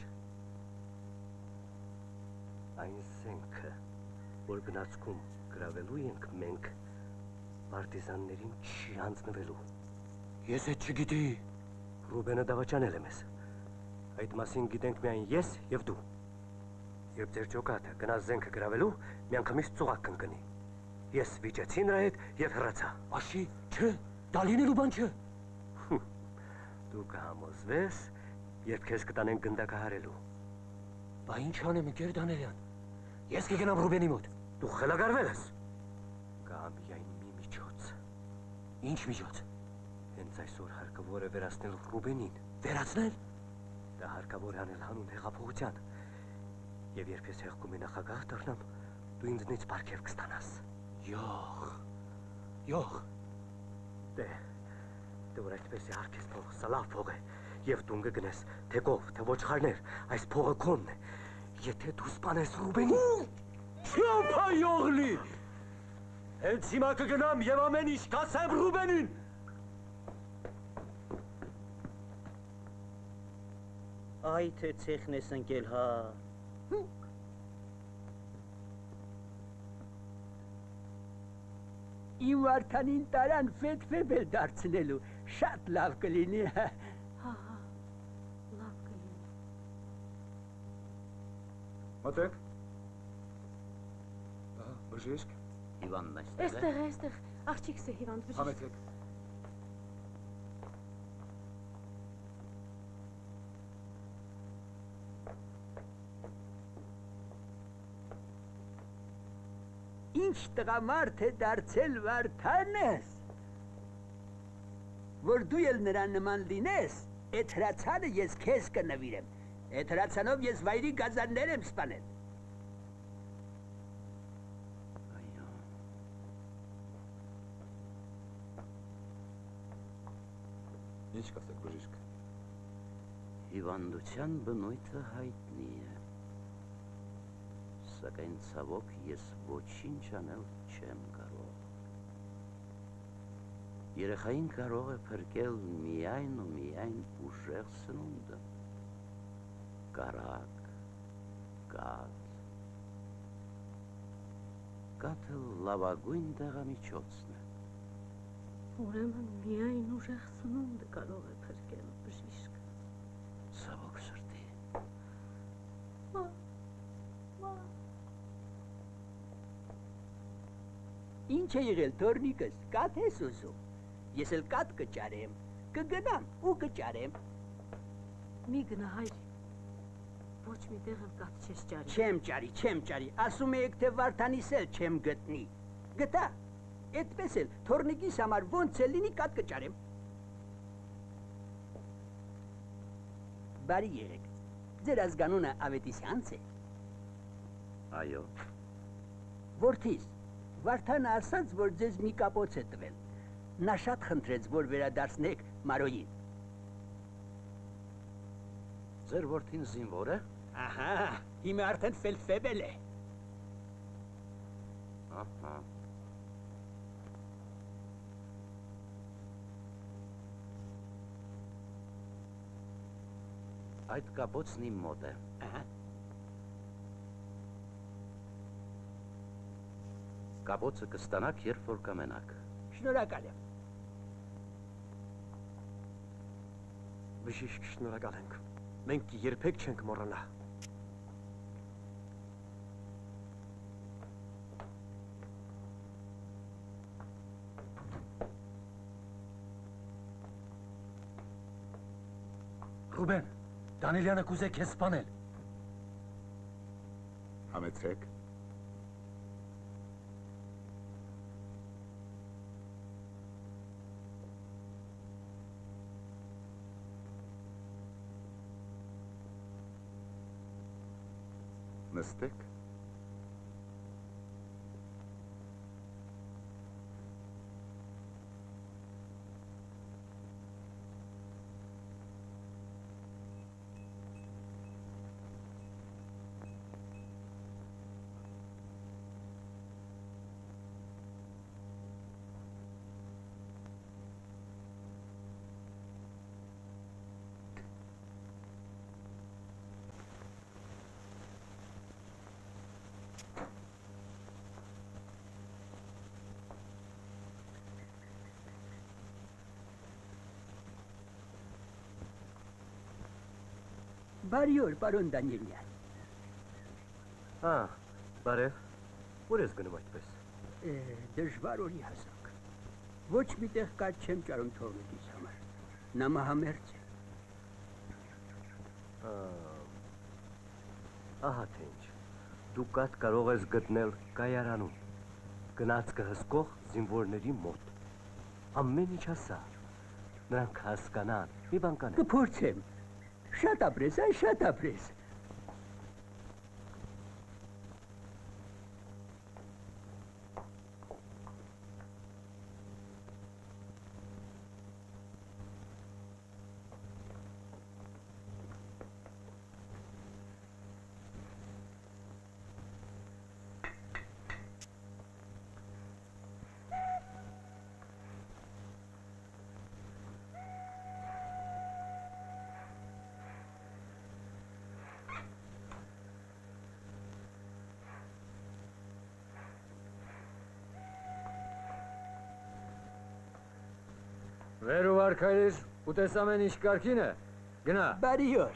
Այն զենքը, որ գնացքում գրավելու ենք մենք, պարտիզաններին չի հանձնվելու։ Ես այդ չգիտեի։ Ռուբենը դավաճանել է մեզ։ Այդ մասին գիտենք միայն ես և դու։ Երբ ձեր ջոկատը գնաց զենքը գրավելու, միանգամից ծուղակ կընկնի։ Ես վիճեցի նրա հետ և հեռացա։ Աշի, չէ, դա լինելու բան չէ։ Դու կհամոզվես, երբ քեզ կտանենք գնդակահարելու։ Բա ինչ անեմ, ընկեր Դանելյան։ Ես կգնամ Ռուբենի մոտ։ Դու խելագարվել ես։ Կա միայն մի միջոց։ Ինչ միջոց։ Հենց այսօր հարկավոր է վերացնել Ռուբենին։ Վերացնել։ Դա հարկավոր է անել հանուն հեղափոխության։ Եվ երբ ես հեղկումի նախագահ դառնամ, դու ինձնից պարգև կստանաս։ Յոխ։ Յոխ։ Դե Դե որ այդպես է հարկես փող, սա լավ փող է, և դու գնես, թե կով, թե ոչխարներ, այս փողը քոնն է, եթե դու սպանես Ռուբենին։ Չոփայողլի, Հենց հիմա կգնամ եւ ամեն ինչ կասեմ Ռուբենին։ Այ թե ցեխն ես ընկել, հա։ Իմ արդանին տարան ֆետ-ֆեբել դարձնելու, շատ լավ կլինի, հա։ Հա, հա, լավ կլինի։ Մոտեք։ Ահա, բժիշկ։ Հիվանդն այստեղ է։ Այստեղ է, այստեղ, աղջիկս է հիվանդ բժիշկ։ Համեցեք։ Ինչ տղամարդ է դարձել Վարդանս, որ դու էլ նրան նման լինես, այդ հրացանը ես քեզ կնվիրեմ, այդ հրացանով ես վայրի գազաններ եմ սպանել։ Ինչ կասեք բժիշկ։ Հիվանդության բնույթը հայտնի է։ Սակայն ցավոք ես ոչինչ անել չեմ կարող։ Երեխային կարող է փրկել միայն ու միայն ուժեղ սնունդը։ Կարակ, կաթ։ Կաթը լավագույն դեղամիջոցն է։ Ուրեմն միայն ուժեղ սնունդը կարող է փրկել բժիշկ։ Ցավոք սրտի։ Մա, մա։ Ինչ է եղել թորնիկս, կաթ ես ուզում, ես էլ կաթ կճարեմ, կգնամ ու կճարեմ։ Մի գնա հայր, ոչ մի տեղ էլ կաթ չես ճարի։ Չեմ ճարի, չեմ ճարի, ասում եք թե Վարդանիս էլ չեմ գտնի, գտա, այդպես էլ թորնիկիս համար ոնց է լինի կաթ կճարեմ։ Բարի եղեք, ձեր ազգանունը Ավետիսյանց է։ Այո։ Որդիս, Վարդանը ասաց, որ ձեզ մի կապոց է տվել, նա շատ խնդրեց, որ վերադարձնեք Մարոյին։ Ձեր որդին զինվոր է։ Ահա, հիմա արդեն ֆելֆեբել է։ Ահա։ Այդ կապոցն իմ մոտ է։ Ահա։ Կապոցը կստանաք, երբ որ կամենաք։ Շնորհակալ եմ։ Բժիշկ, շնորհակալ ենք։ Մենք երբեք չենք մոռանա։ Ռուբեն, Դանիելյանը կուզե քեզ սպանել։ Համեցեք։ Նստեք։ Բարի օր, պարոն Դանիելյան։ Ա, բարև, որ ես գնում այդպես։ Դժվար օրի հասակ։ Ոչ մի տեղ կաթ չեմ ճարում թորնիկիս համար, նա մահամերձ է։ Ահա թե ինչ, դու կաթ կարող ես գտնել կայարանում, գնացքը հսկող զինվորների մոտ։ Ամեն ինչ ասա, նրանք հասկանան, մի բան կանեն։ Կփորձեմ, շատ ապրես, այ շատ ապրես։ Վեր ու վարկայիր, ուտես ամեն ինչ կարգին է, գնա։ Բարի օր։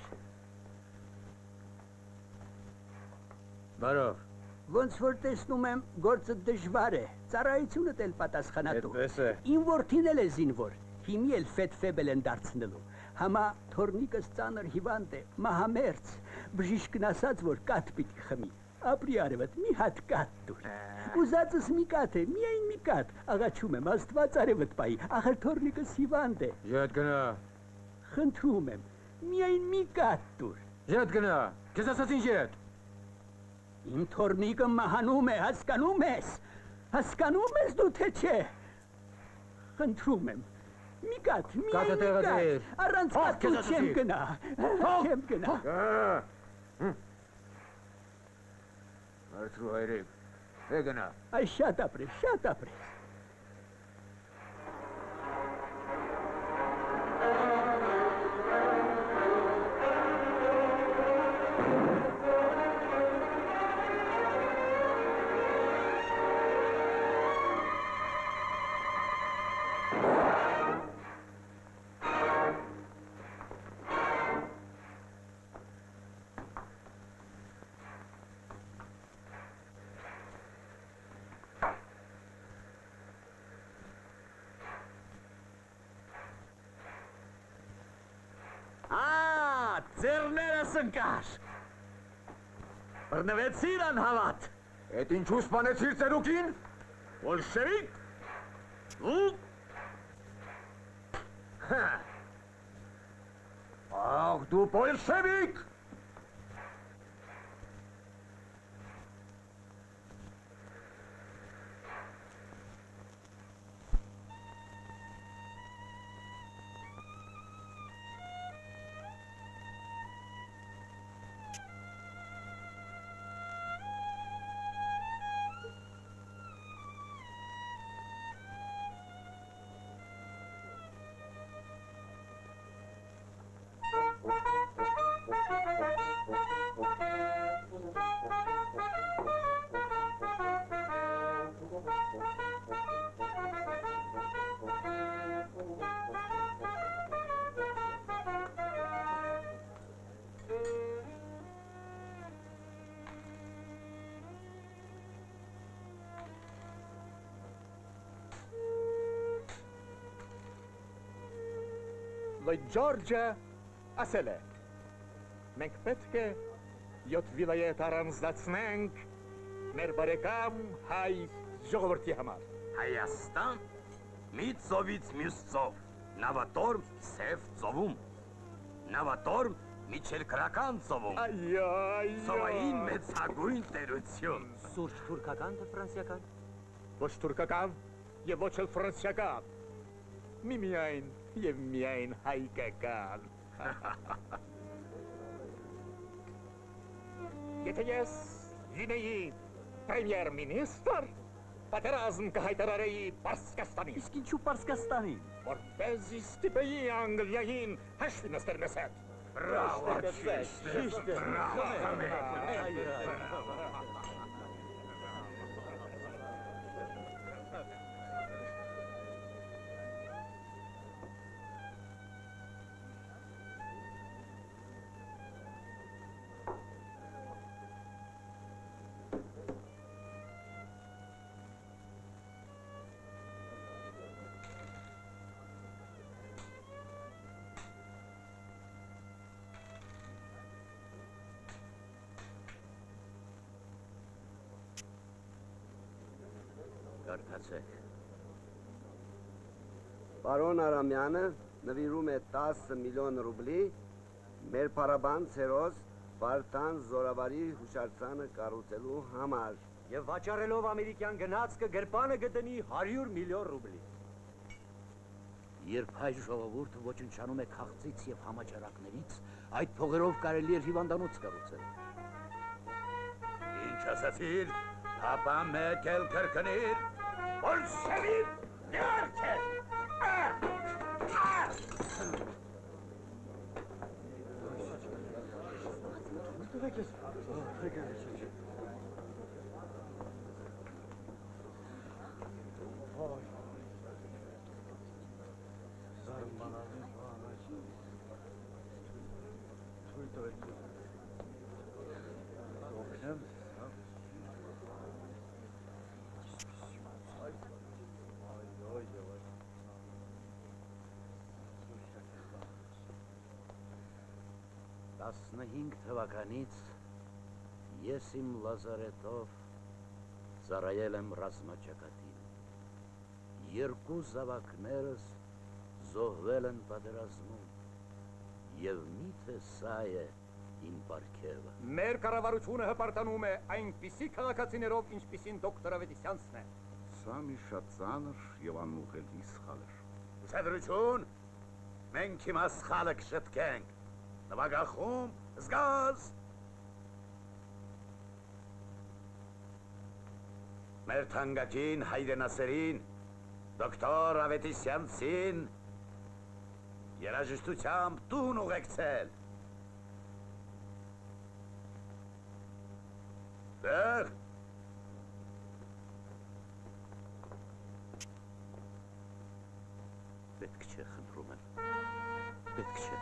Բարով։ Ոնց որ տեսնում եմ, գործը դժվար է, ծառայությունդ էլ պատասխանատու։ Այդպես է։ Իմ որդին էլ է զինվոր, հիմի էլ ֆետ-ֆեբել են դարձնելու։ Համա թորնիկս ծանր հիվանդ է, մահամերձ, բժիշկն ասաց, որ կաթ պիտի խմի։ Ապրի արևդ, մի հատ կաթ տուր։ Ուզածս մի կաթ է, միայն մի կաթ, աղաչում եմ, աստված արևդ պայի, ախր թորնիկս հիվանդ է։ Յետ գնա։ Խնդրում եմ, միայն մի կաթ տուր։ Յետ գնա, քեզ ասած ինչ յետ։ Իմ թորնիկը մահանում է, հասկանում ես, հասկանում ես դու թե չէ։ Խնդրում եմ, մի կաթ, միայն մի կաթ, առանց կաթու չեմ գնա, չեմ գնա։ Արդրու հայրիկ, է գնա։ Այ շատ ապրես, շատ ապրես։ Ձեռներս ընկար։ Բռնվեցիր անհավատ։ Էդ ինչու սպանեցիր ծերուկին։ Բոլշևիկ։ Ու։ Ախ, դու բոլշևիկ։ Լոյդ Ջորջը ասել է, մենք պետք է յոթ վիլայետ առանձնացնենք մեր բարեկամ հայ ժողովրդի համար։ Հայաստան մի ծովից մյուս ծով, նավատորմ սև ծովում, նավատորմ միջերկրական ծովում, այո, այո։ ծովային մեծագույն տերություն։ Սուրճ թուրքական թե ֆրանսիական։ Ոչ թուրքական եւ ոչ էլ ֆրանսիական։ Միմիայն եւ միայն հայկական։ Եթե ես լինեի պրեմիեր մինիստր, պատերազմ կհայտարարեի Պարսկաստանին։ Իսկ ինչու Պարսկաստանին։ Որպեսզի ստիպեի Անգլիային հաշվի նստել մեզ հետ։ Բրավո, ճիշտ է։ Կարդացեք։ Պարոն Արամյանը նվիրում է տասը միլիոն ռուբլի մեր փառաբան ցերոս Վարդան զորավարի հուշարձանը կառուցելու համար։ Եվ վաճառելով ամերիկյան գնացքը գրպանը գտնի հարյուր միլիոն ռուբլի։ Երբ հայ ժողովուրդը ոչնչանում է քաղցից եւ համաճարակներից, այդ փողերով կարելի է հիվանդանոց կառուցել։ Ինչ ասացիր, ապա մեկ էլ կրկնիր, բոլշևիկ ներքեր։ տասնհինգ թվականից ես իմ լազարետով ծառայել եմ ռազմաճակատին։ Երկու զավակներս զոհվել են պատերազմում, եւ միթե սա է իմ պարգևը։ Մեր կառավարությունը հպարտանում է այնպիսի քաղաքացիներով, ինչպիսին դոկտոր Ավետիսյանցն է։ Սա մի շատ ծանր եւ անուղելի սխալ էր։ Ուշադրություն, մենք հիմա սխալը կշտկենք։ Նվագախում, զգազ։ Մեր թանկագին հայրենասերին, դոկտոր Ավետիսյանցին երաժշտությամբ տուն ուղեկցել։ Դեր։ Պետք չէ, խնդրում եմ, պետք չէ։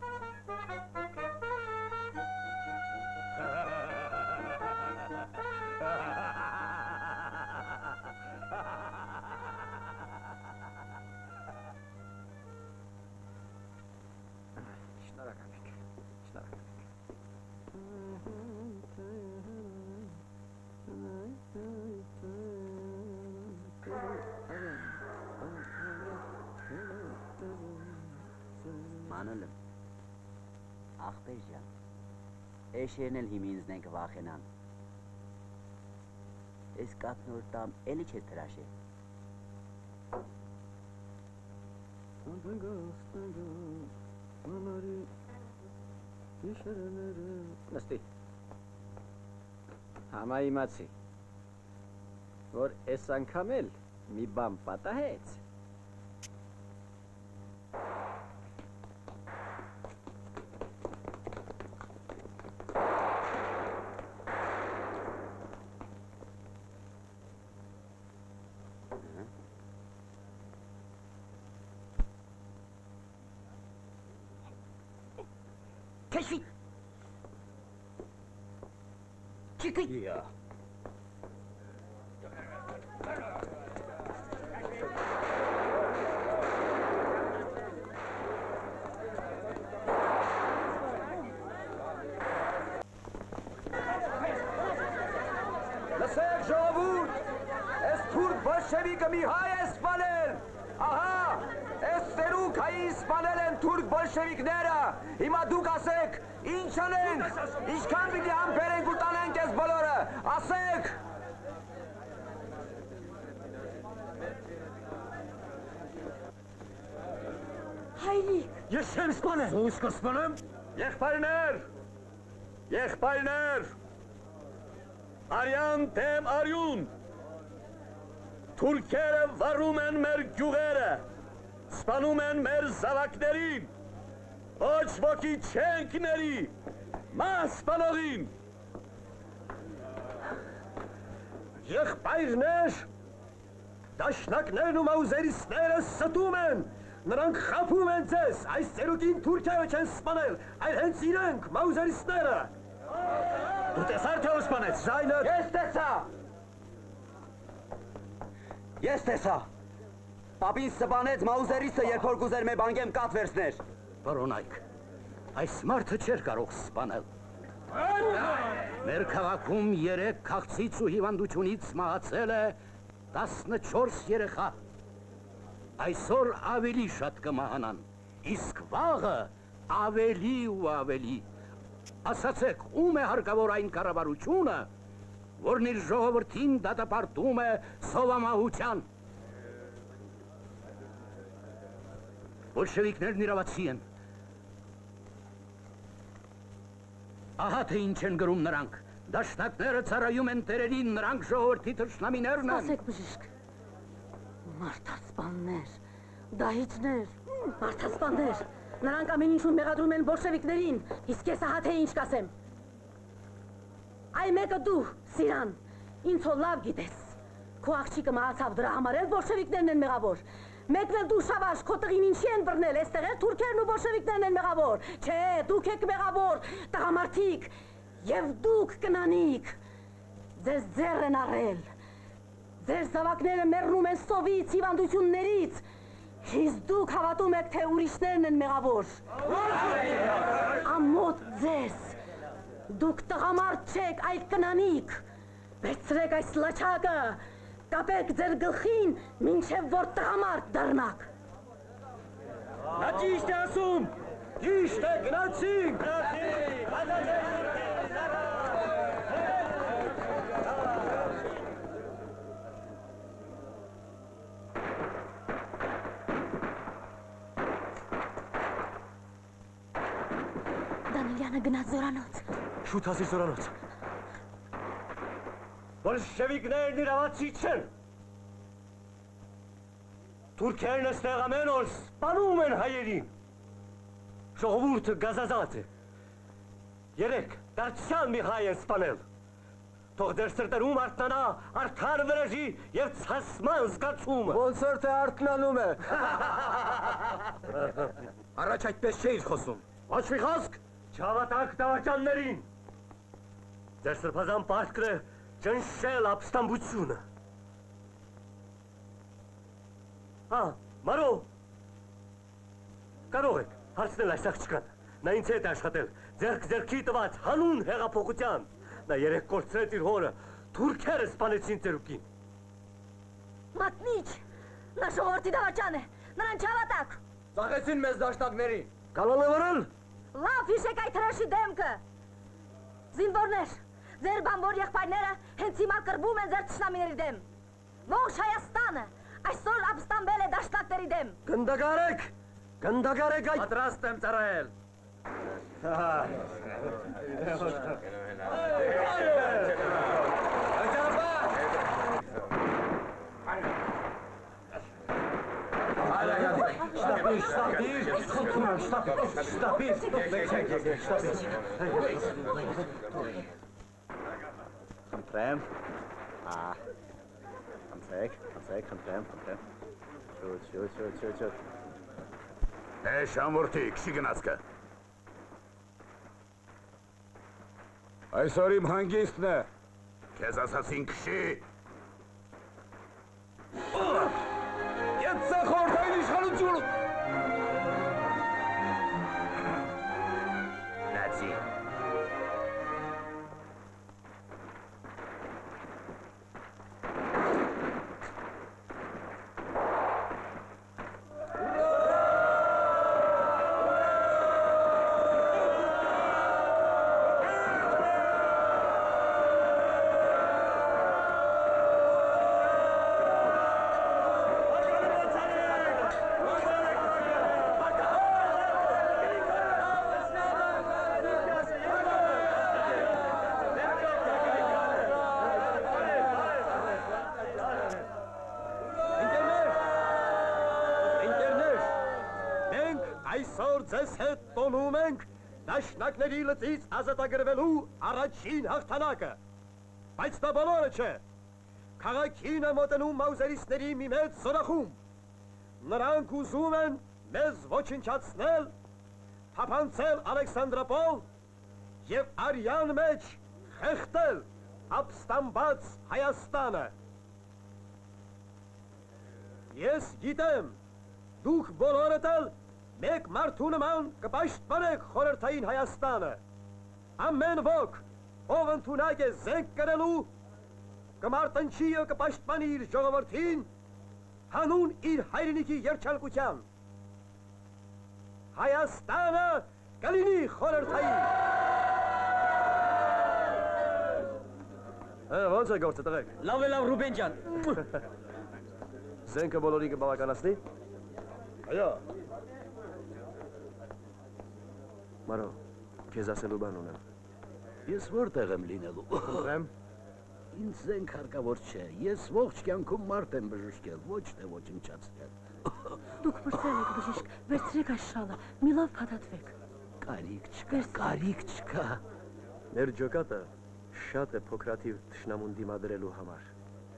Շնորհակալ եք, շնորհակալ Մանուլım, ախպեր ջան, էշերն էլ հիմի ինձնենք վախենան։ Ես կապնոր տամ էլի չես թրաշել։ Նստի։ Համա իմացի, որ էս անգամ էլ մի բան պատահեց։ Keşfi! Çıkın! Ya! Լսեք ժողովուրդ, այս թուրք բոլշևիկը մի հայ է սպանել։ Ահա, այս սերուկ հայի սպանել են թուրք բոլշևիկները։ Հիմա դուք ասեք, ինչ անենք, ինչքան պիտի համբերենք ու տանենք այս բոլորը, ասեք։ Հայրիկ։ Ես չեմ սպանել։ Ո՞ւս կսպանեմ։ Եղբայրներ, եղբայրներ, արյան դեմ արյուն, թուրքերը վարում են մեր գյուղերը, սպանում են մեր զավակներին, ոչ ոքի չենք ների, մաս սպանողին։ Եղբայրներ, դաշնակներն ու մաուզերիստները ստում են, նրանք խաբում են ձեզ, այս ծերուկին թուրքերը չեն սպանել, այլ հենց իրենք, մաուզերիստները։ Դու տեսար թե ով սպանեց։ Զայնը։ Ես տեսա։ Ես տեսա։ Պապին սպանեց մաուզերիստը, երբ որ կուզեր մեր բանկեմ կաթ վերցներ։ Պարոնայք, այս մարդը չէր կարող սպանել։ Մեր քաղաքում երեք քաղցից ու հիվանդությունից մահացել է տասնչորս երեխա։ Այսօր ավելի շատ կմահանան, իսկ վաղը ավելի ու ավելի։ Ասացեք, ում է հարկավոր այն կառավարությունը, որն իր ժողովրդին դատապարտում է սովամահության։ Բոլշևիկներն իրավացի են։ Ահա թե ինչ են գրում նրանք։ Դաշնակները ծառայում են տերերին, նրանք ժողովրդի թշնամիներն են։ Սպասեք բժիշկ։ Մարդասպաններ, դահիճներ, մարդասպաններ, նրանք ամեն ինչում մեղադրում են բոլշևիկներին, իսկ ես ահա թե ինչ կասեմ։ Այ մեկը դու, Սիրան, ինձ հո լավ գիտես, քո աղջիկը մահացավ, դրա համար էլ բոլշևիկներն են մեղավոր։ Մեկն էլ դու շավաշ, քո տղին ինչի են բռնել, այստեղ էլ թուրքերն ու բոլշևիկներն են մեղավոր։ Չէ, դուք եք մեղավոր, տղամարդիկ, եւ դուք կնանիք, ձեզ ձեռ են առել։ Ձեր զավակները մեռնում են սովից, հիվանդություններից, իսկ դուք հավատում եք, թե ուրիշներն են մեղավոր։ ամոթ ձեզ։ Դուք տղամարդ չեք, այլ կնանիք։ Վերցրեք այս լաչակը, կապեք ձեր գլխին, մինչև որ տղամարդ դառնաք։ Նա ճիշտ է ասում։ Ճիշտ է, գնացինք։ Դանիլյանը գնաց զորանոց։ Շուտ հասի զորանոց։ Բոլշևիկներն իրավացի չեն։ Թուրքերն այստեղ ամեն օր սպանում են հայերին։ Ժողովուրդը գազազատ է։ Երեք դարձյալ մի հայ են սպանել։ Թող դեր սրտերում արթնանա արքան վրեժի և ցասման զգացումը։ Ոնց որ թե արթնանում է։ Առաջ այդպես չէիր խոսում։ Ոչ մի խոսք, չհավատաք դավաճաններին։ Ձեր սրբազան պարտքն է ճնշել ապստամբությունը։ Ա, Մարո, կարող եք հարցնել այս աղջկան։ Նա ինձ հետ է աշխատել, ձեռք ձեռքի տված հանուն հեղափոխության։ Նա երեք կորցրեց իր հորը, թուրքերը սպանեցին ծերուկին։ Մատնիչ, նա ժողովրդի դավաճան է, նրան չհավատաք։ Ծախեցին մեզ դաշնակներին։ Կալան է վրել։ Լավ հիշեք այդ հրաշի դեմքը։ Զինվորներ, ձեր բանվոր եղբայրները հենց հիմա կռվում են ձեր թշնամիների դեմ։ Ողջ Հայաստանը այսօր ապստամբել է դաշնակների դեմ։ Գնդագարեք, գնդագարեք այդ։ Պատրաստ եմ ծառայել։ Շտապիր, շտապիր, շտապիր, շտապիր։ Խնդրեմ, խնդրեք, խնդրեք, խնդրեմ, խնդրեմ, շուտ, շուտ, շուտ, շուտ, շուտ։ Է, շամորդի, քշի գնացքը։ Այսօր իմ հանգիստն է։ Քեզ ասացին քշի։ Ետ սա խորհրդային իշխանություն։ Նացի։ Ձեզ հետ տոնում ենք դաշնակների լծից ազատագրվելու առաջին հաղթանակը, բայց դա բոլորը չէ, քաղաքին է մոտենում մաուզերիստների մի մեծ զորախումբ, նրանք ուզում են մեզ ոչնչացնել, թափանցել Ալեքսանդրապոլ և արյան մեջ խեղդել ապստամբած Հայաստանը։ Ես գիտեմ, դուք բոլորդ էլ մեկ մարդու նման կպաշտպանեք խորհրդային Հայաստանը։ Ամեն ոք, ով ընդունակ է զենք կրելու, կմարտնչի և կպաշտպանի իր ժողովրդին հանուն իր հայրենիքի երջանկության։ Հայաստանը կլինի խորհրդային։ Ոնց է գործը տղեկ։ Լավ է լավ Ռուբեն ջան։ Զենքը բոլորին կբավականացնի։ Այո։ Մարո, քեզ ասելու բան ունեմ։ Ես որտեղ եմ լինելու։ Խնդրեմ։ Ինձ զենք հարկավոր չէ։ Ես ողջ կյանքում մարդ եմ բժշկել, ոչ թե ոչնչացնել։ Դուք բրծել եք բժիշկ, վերցրեք այս շալը, մի լավ փաթաթվեք։ Կարիք չկա, կարիք չկա։ Մեր ջոկատը շատ է փոքրաթիվ թշնամուն դիմադրելու համար։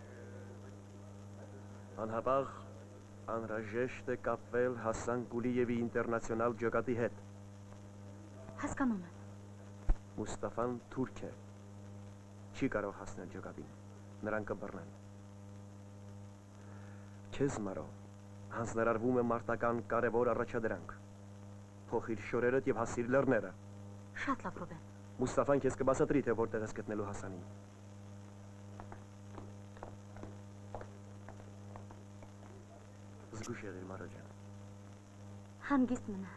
Անհապաղ անհրաժեշտ է կապվել Հասան Գուլիևի ինտերնացիոնալ ջոկատի հետ։ Հասկանում եմ։ Մուստաֆան թուրք է, չի կարող հասնել ջոկատին, նրան կբռնեն։ Քեզ Մարո, հանձնարարվում է մարտական կարևոր առաջադրանք։ Փոխիր շորերդ և հասիր լեռները, Շատ լավ, Ռուբեն։ Մուստաֆան քեզ կբացատրի, թե որտեղ ես գտնելու Հասանին։ Զգուշ եղիր, Մարո ջան։ Հանգիստ մնա։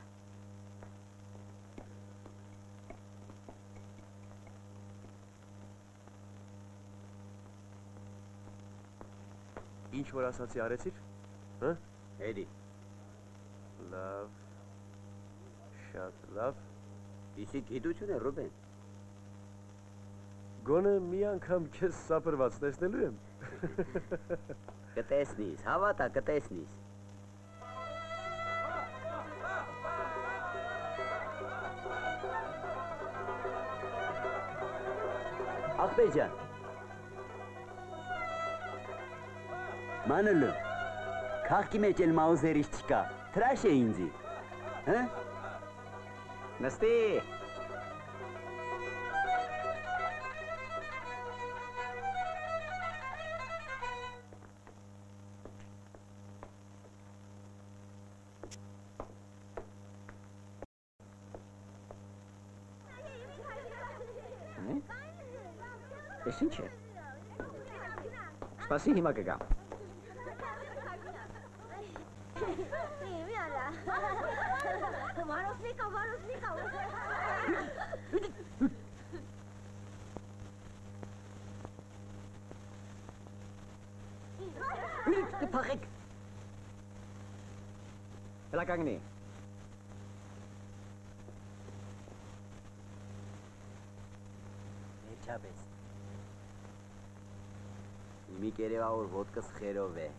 Ինչ որ ասացի արեցիր, հը? Էդի։ Լավ, շատ լավ։ Իսկ գիտություն է, Ռուբեն։ Գոնե մի անգամ քեզ սափրված տեսնելու եմ։ Կտեսնիս, հավատա, կտեսնիս։ Ախպեր ջան։ Մանուլում, քաղքի մեջ էլ մաուզերից չկա, թրաշ է ինձի, հը? Նստի։ Էս ինչ է։ Սպասի, հիմա կգամ։ Վարոսնիկա, վարոսնիկա։ Փախեք։ Հլա կանգնի։ Վերջապես։ Մի կերևա որ ոտքս խերով է։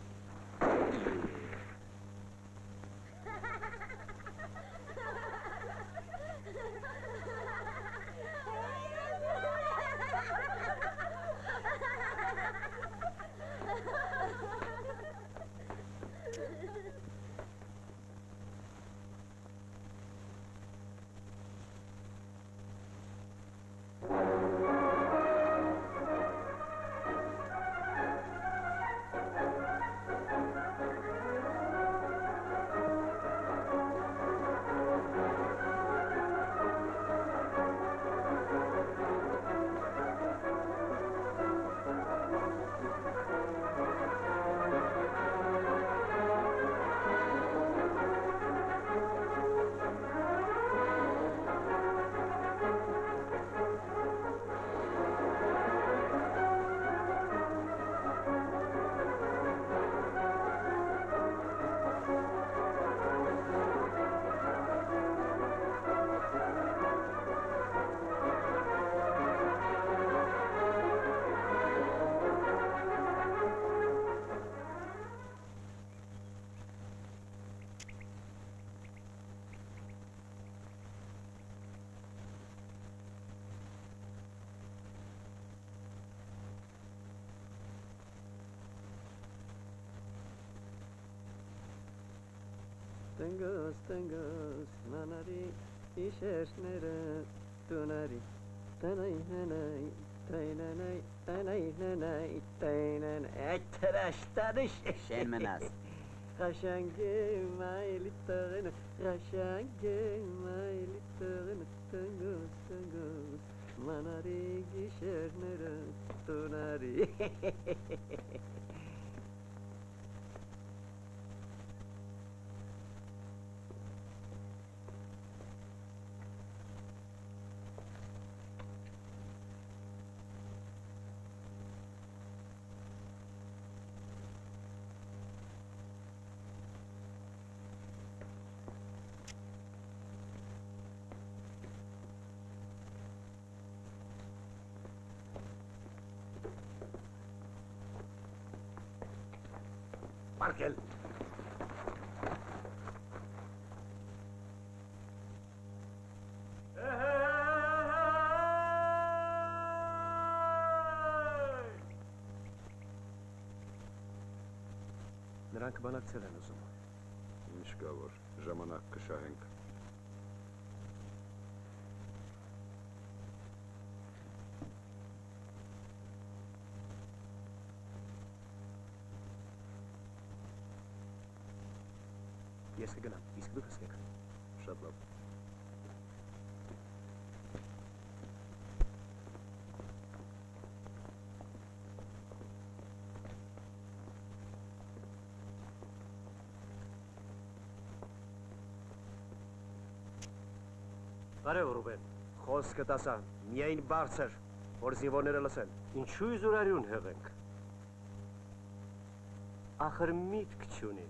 Տնգոս, տնգոս, մանարի, իշերները, տունարի, տնայ, ննայ, տայնանայ, տանայ, ննայ, տայնանայ, այդ թրաշտանիշ է։ Շեն մնաս։ Խաշանգ է մայլի տղենը, խաշանգ է մայլի տղենը, տնգոս, տնգոս, մանարի, իշերները, տունարի։ Markel. Նրանք բանակցել են ուզում։ Ինչ կա որ, ժամանակ կշահենք։ Ես կգնամ, իսկ դուք հսկեք։ Շատ լավ։ Արև Ռուբեն, խոսքդ ասա, միայն բարձր, որ զինվորները լսեն։ Ինչու իզուրարյուն հեղենք։ Ախր միտք չունի։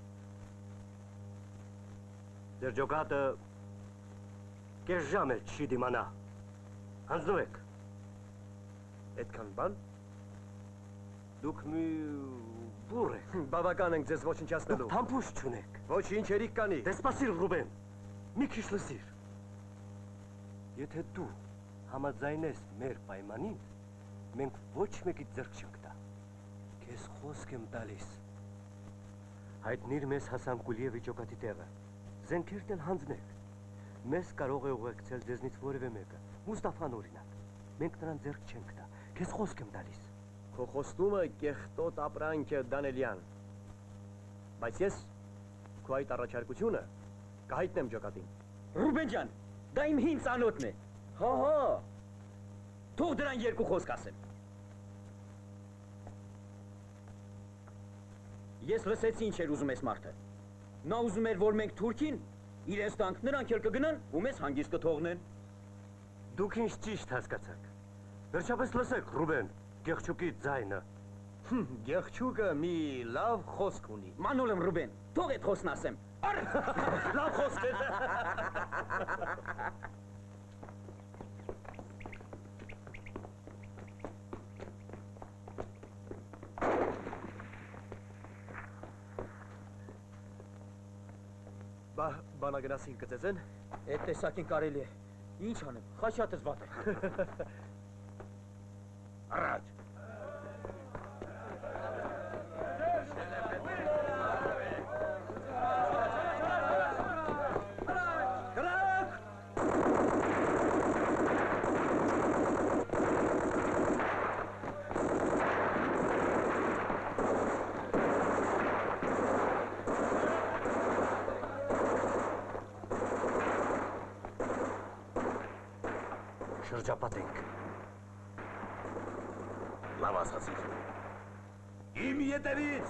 Ձեր ջոկատը կես ժամ էլ չի դիմանա։ Հանձնու եք։ Այդքան բան։ Դուք մի բուր եք։ Բավական ենք ձեզ ոչնչացնելու։ Դուք փամփուշ չունեք։ Ոչինչ երիկ կանի։ Դե սպասիր Ռուբեն, մի քիչ լսիր։ Եթե դու համաձայնես մեր պայմանին, մենք ոչ մեկի ձեռք չենք տա։ Քեզ խոսք եմ տալիս։ Հայտնիր մեզ Հասան Կուլիևի ջոկատի տեղը։ Զենքերն էլ հանձնեք։ Մեզ կարող է ուղեկցել ձեզնից որևէ մեկը, Մուստաֆան օրինակ։ Մենք նրան ձեռք չենք տա։ Քեզ խոսք եմ տալիս։ Քո խոստումը կեղտոտ ապրանք է, Դանելյան։ Բայց ես քո այդ առաջարկությունը կհայտնեմ ջոկատին։ Ռուբեն ջան, դա իմ հին ծանոթն է։ Հա, հա։ Թող դրան երկու խոսք ասեմ։ Ես լսեցի ինչ էր ուզում ես մարդը։ Նա ուզում էր, որ մենք թուրքին իրենց տանք նրանք էլ կգնան ու մեզ հանգիստ կթողնեն։ Դուք ինչ ճիշտ հասկացաք։ Վերջապես լսեք, Ռուբեն, Գեղչուկի ձայնը։ Գեղչուկը մի լավ խոսք ունի։ Մանուլ եմ Ռուբեն, թող այդ խոսքն ասեմ։ Լավ խոսք է։ Բա բանագնասին կծեզեն։ Այդ տեսակին կարելի է։ Ինչ անեմ, խաշատս վատ է։ Առաջ։ Շրջապատենք։ Լավ ասացիր։ Իմ ետևից։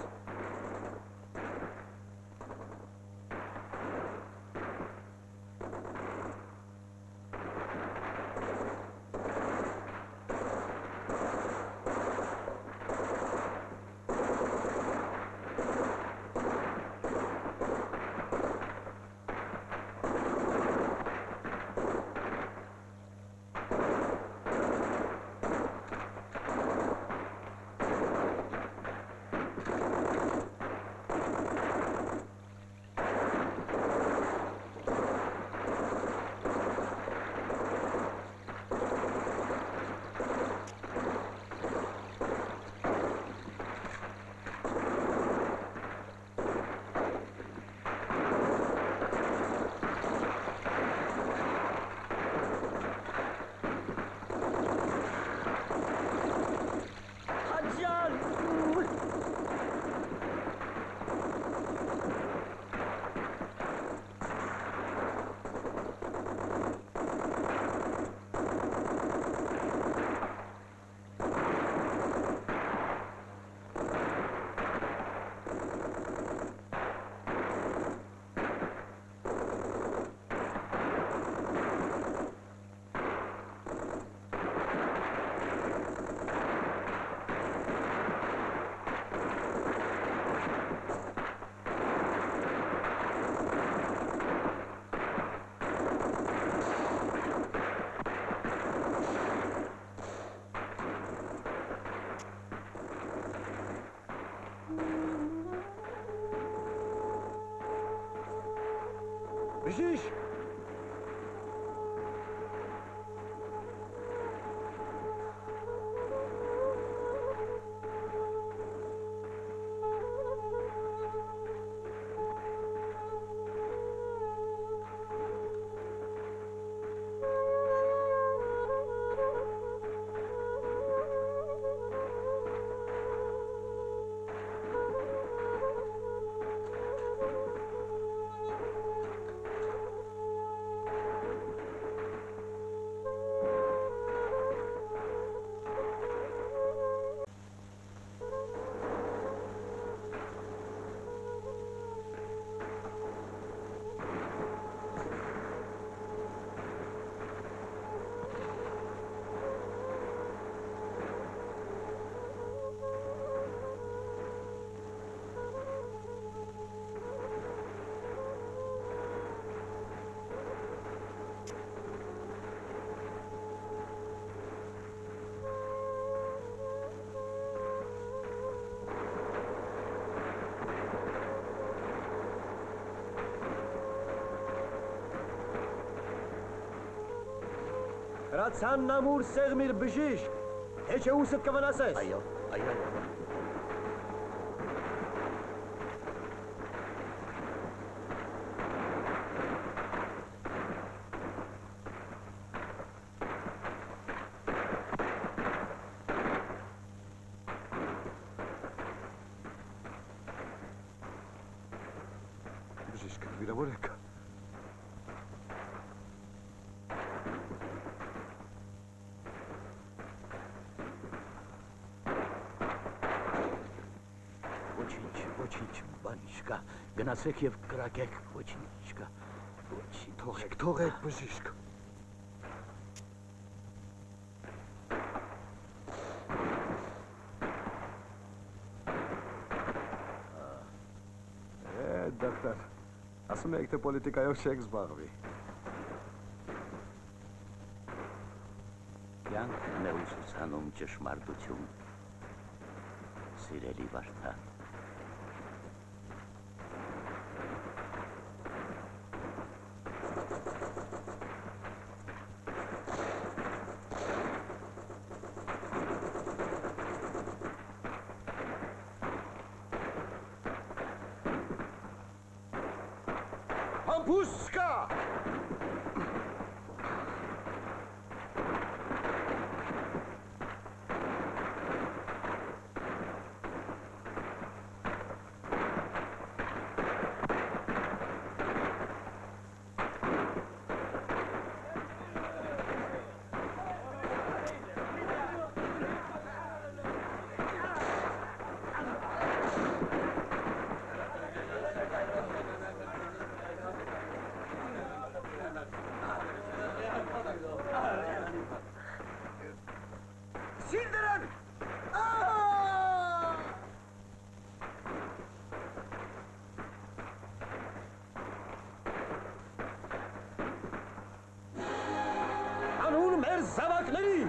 Բժիշկ։ Հացան նամուր սեղմիր բժիշկ, թե չէ ուսդ կվնասես։ Այո, այո, այո։ Բժիշկ, վիրավոր եք։ Ոչինչ, ոչինչ, բան չկա։ Գնացեք եւ կրակեք, ոչինչ չկա։ Ոչինչ։ Թողեք, թողեք, բժիշկ։ Է, դոկտոր, ասում եք, թե պոլիտիկայով չեք զբաղվի։ Կյանքն է ուսուցանում ճշմարտություն, սիրելի Վարդան։ Համբուսկա! Sildirin! Անուն մեր զավակների!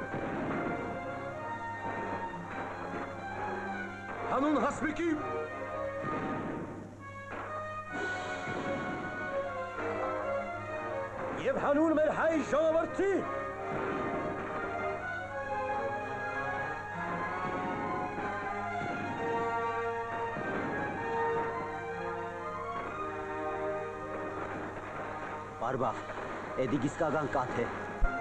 Հանուն հասմիկի! Եվ հանուն մեր հայ ժողովրդի! Բարբախ, էդի գիսկական կաթ է։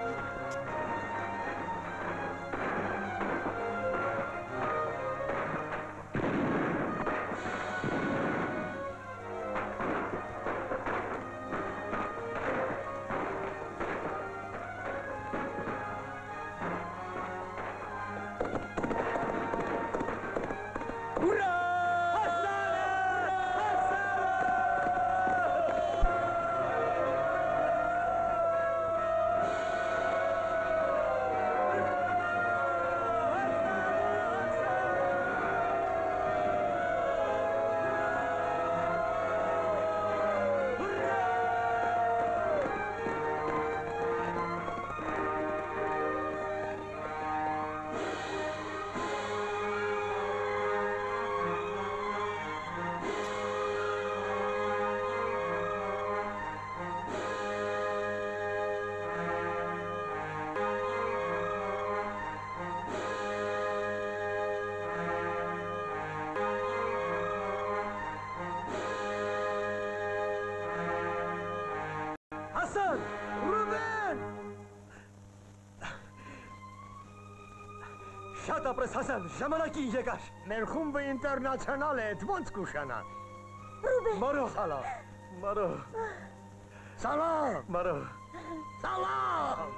Հասան! Ռուբեն! Շատ ապրես Հասան, ժամանակին եկար։ Մեր խումբը ինտերնացիոնալ է, ոնց կուշանա։ Ռուբեն! Մարո խալա, մարո։ Սալամ! Մարո։ Սալամ!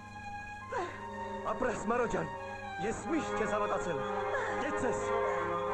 Ապրես Մարո ջան, ես միշտ քեզ հավատացել եմ։ Գեցես։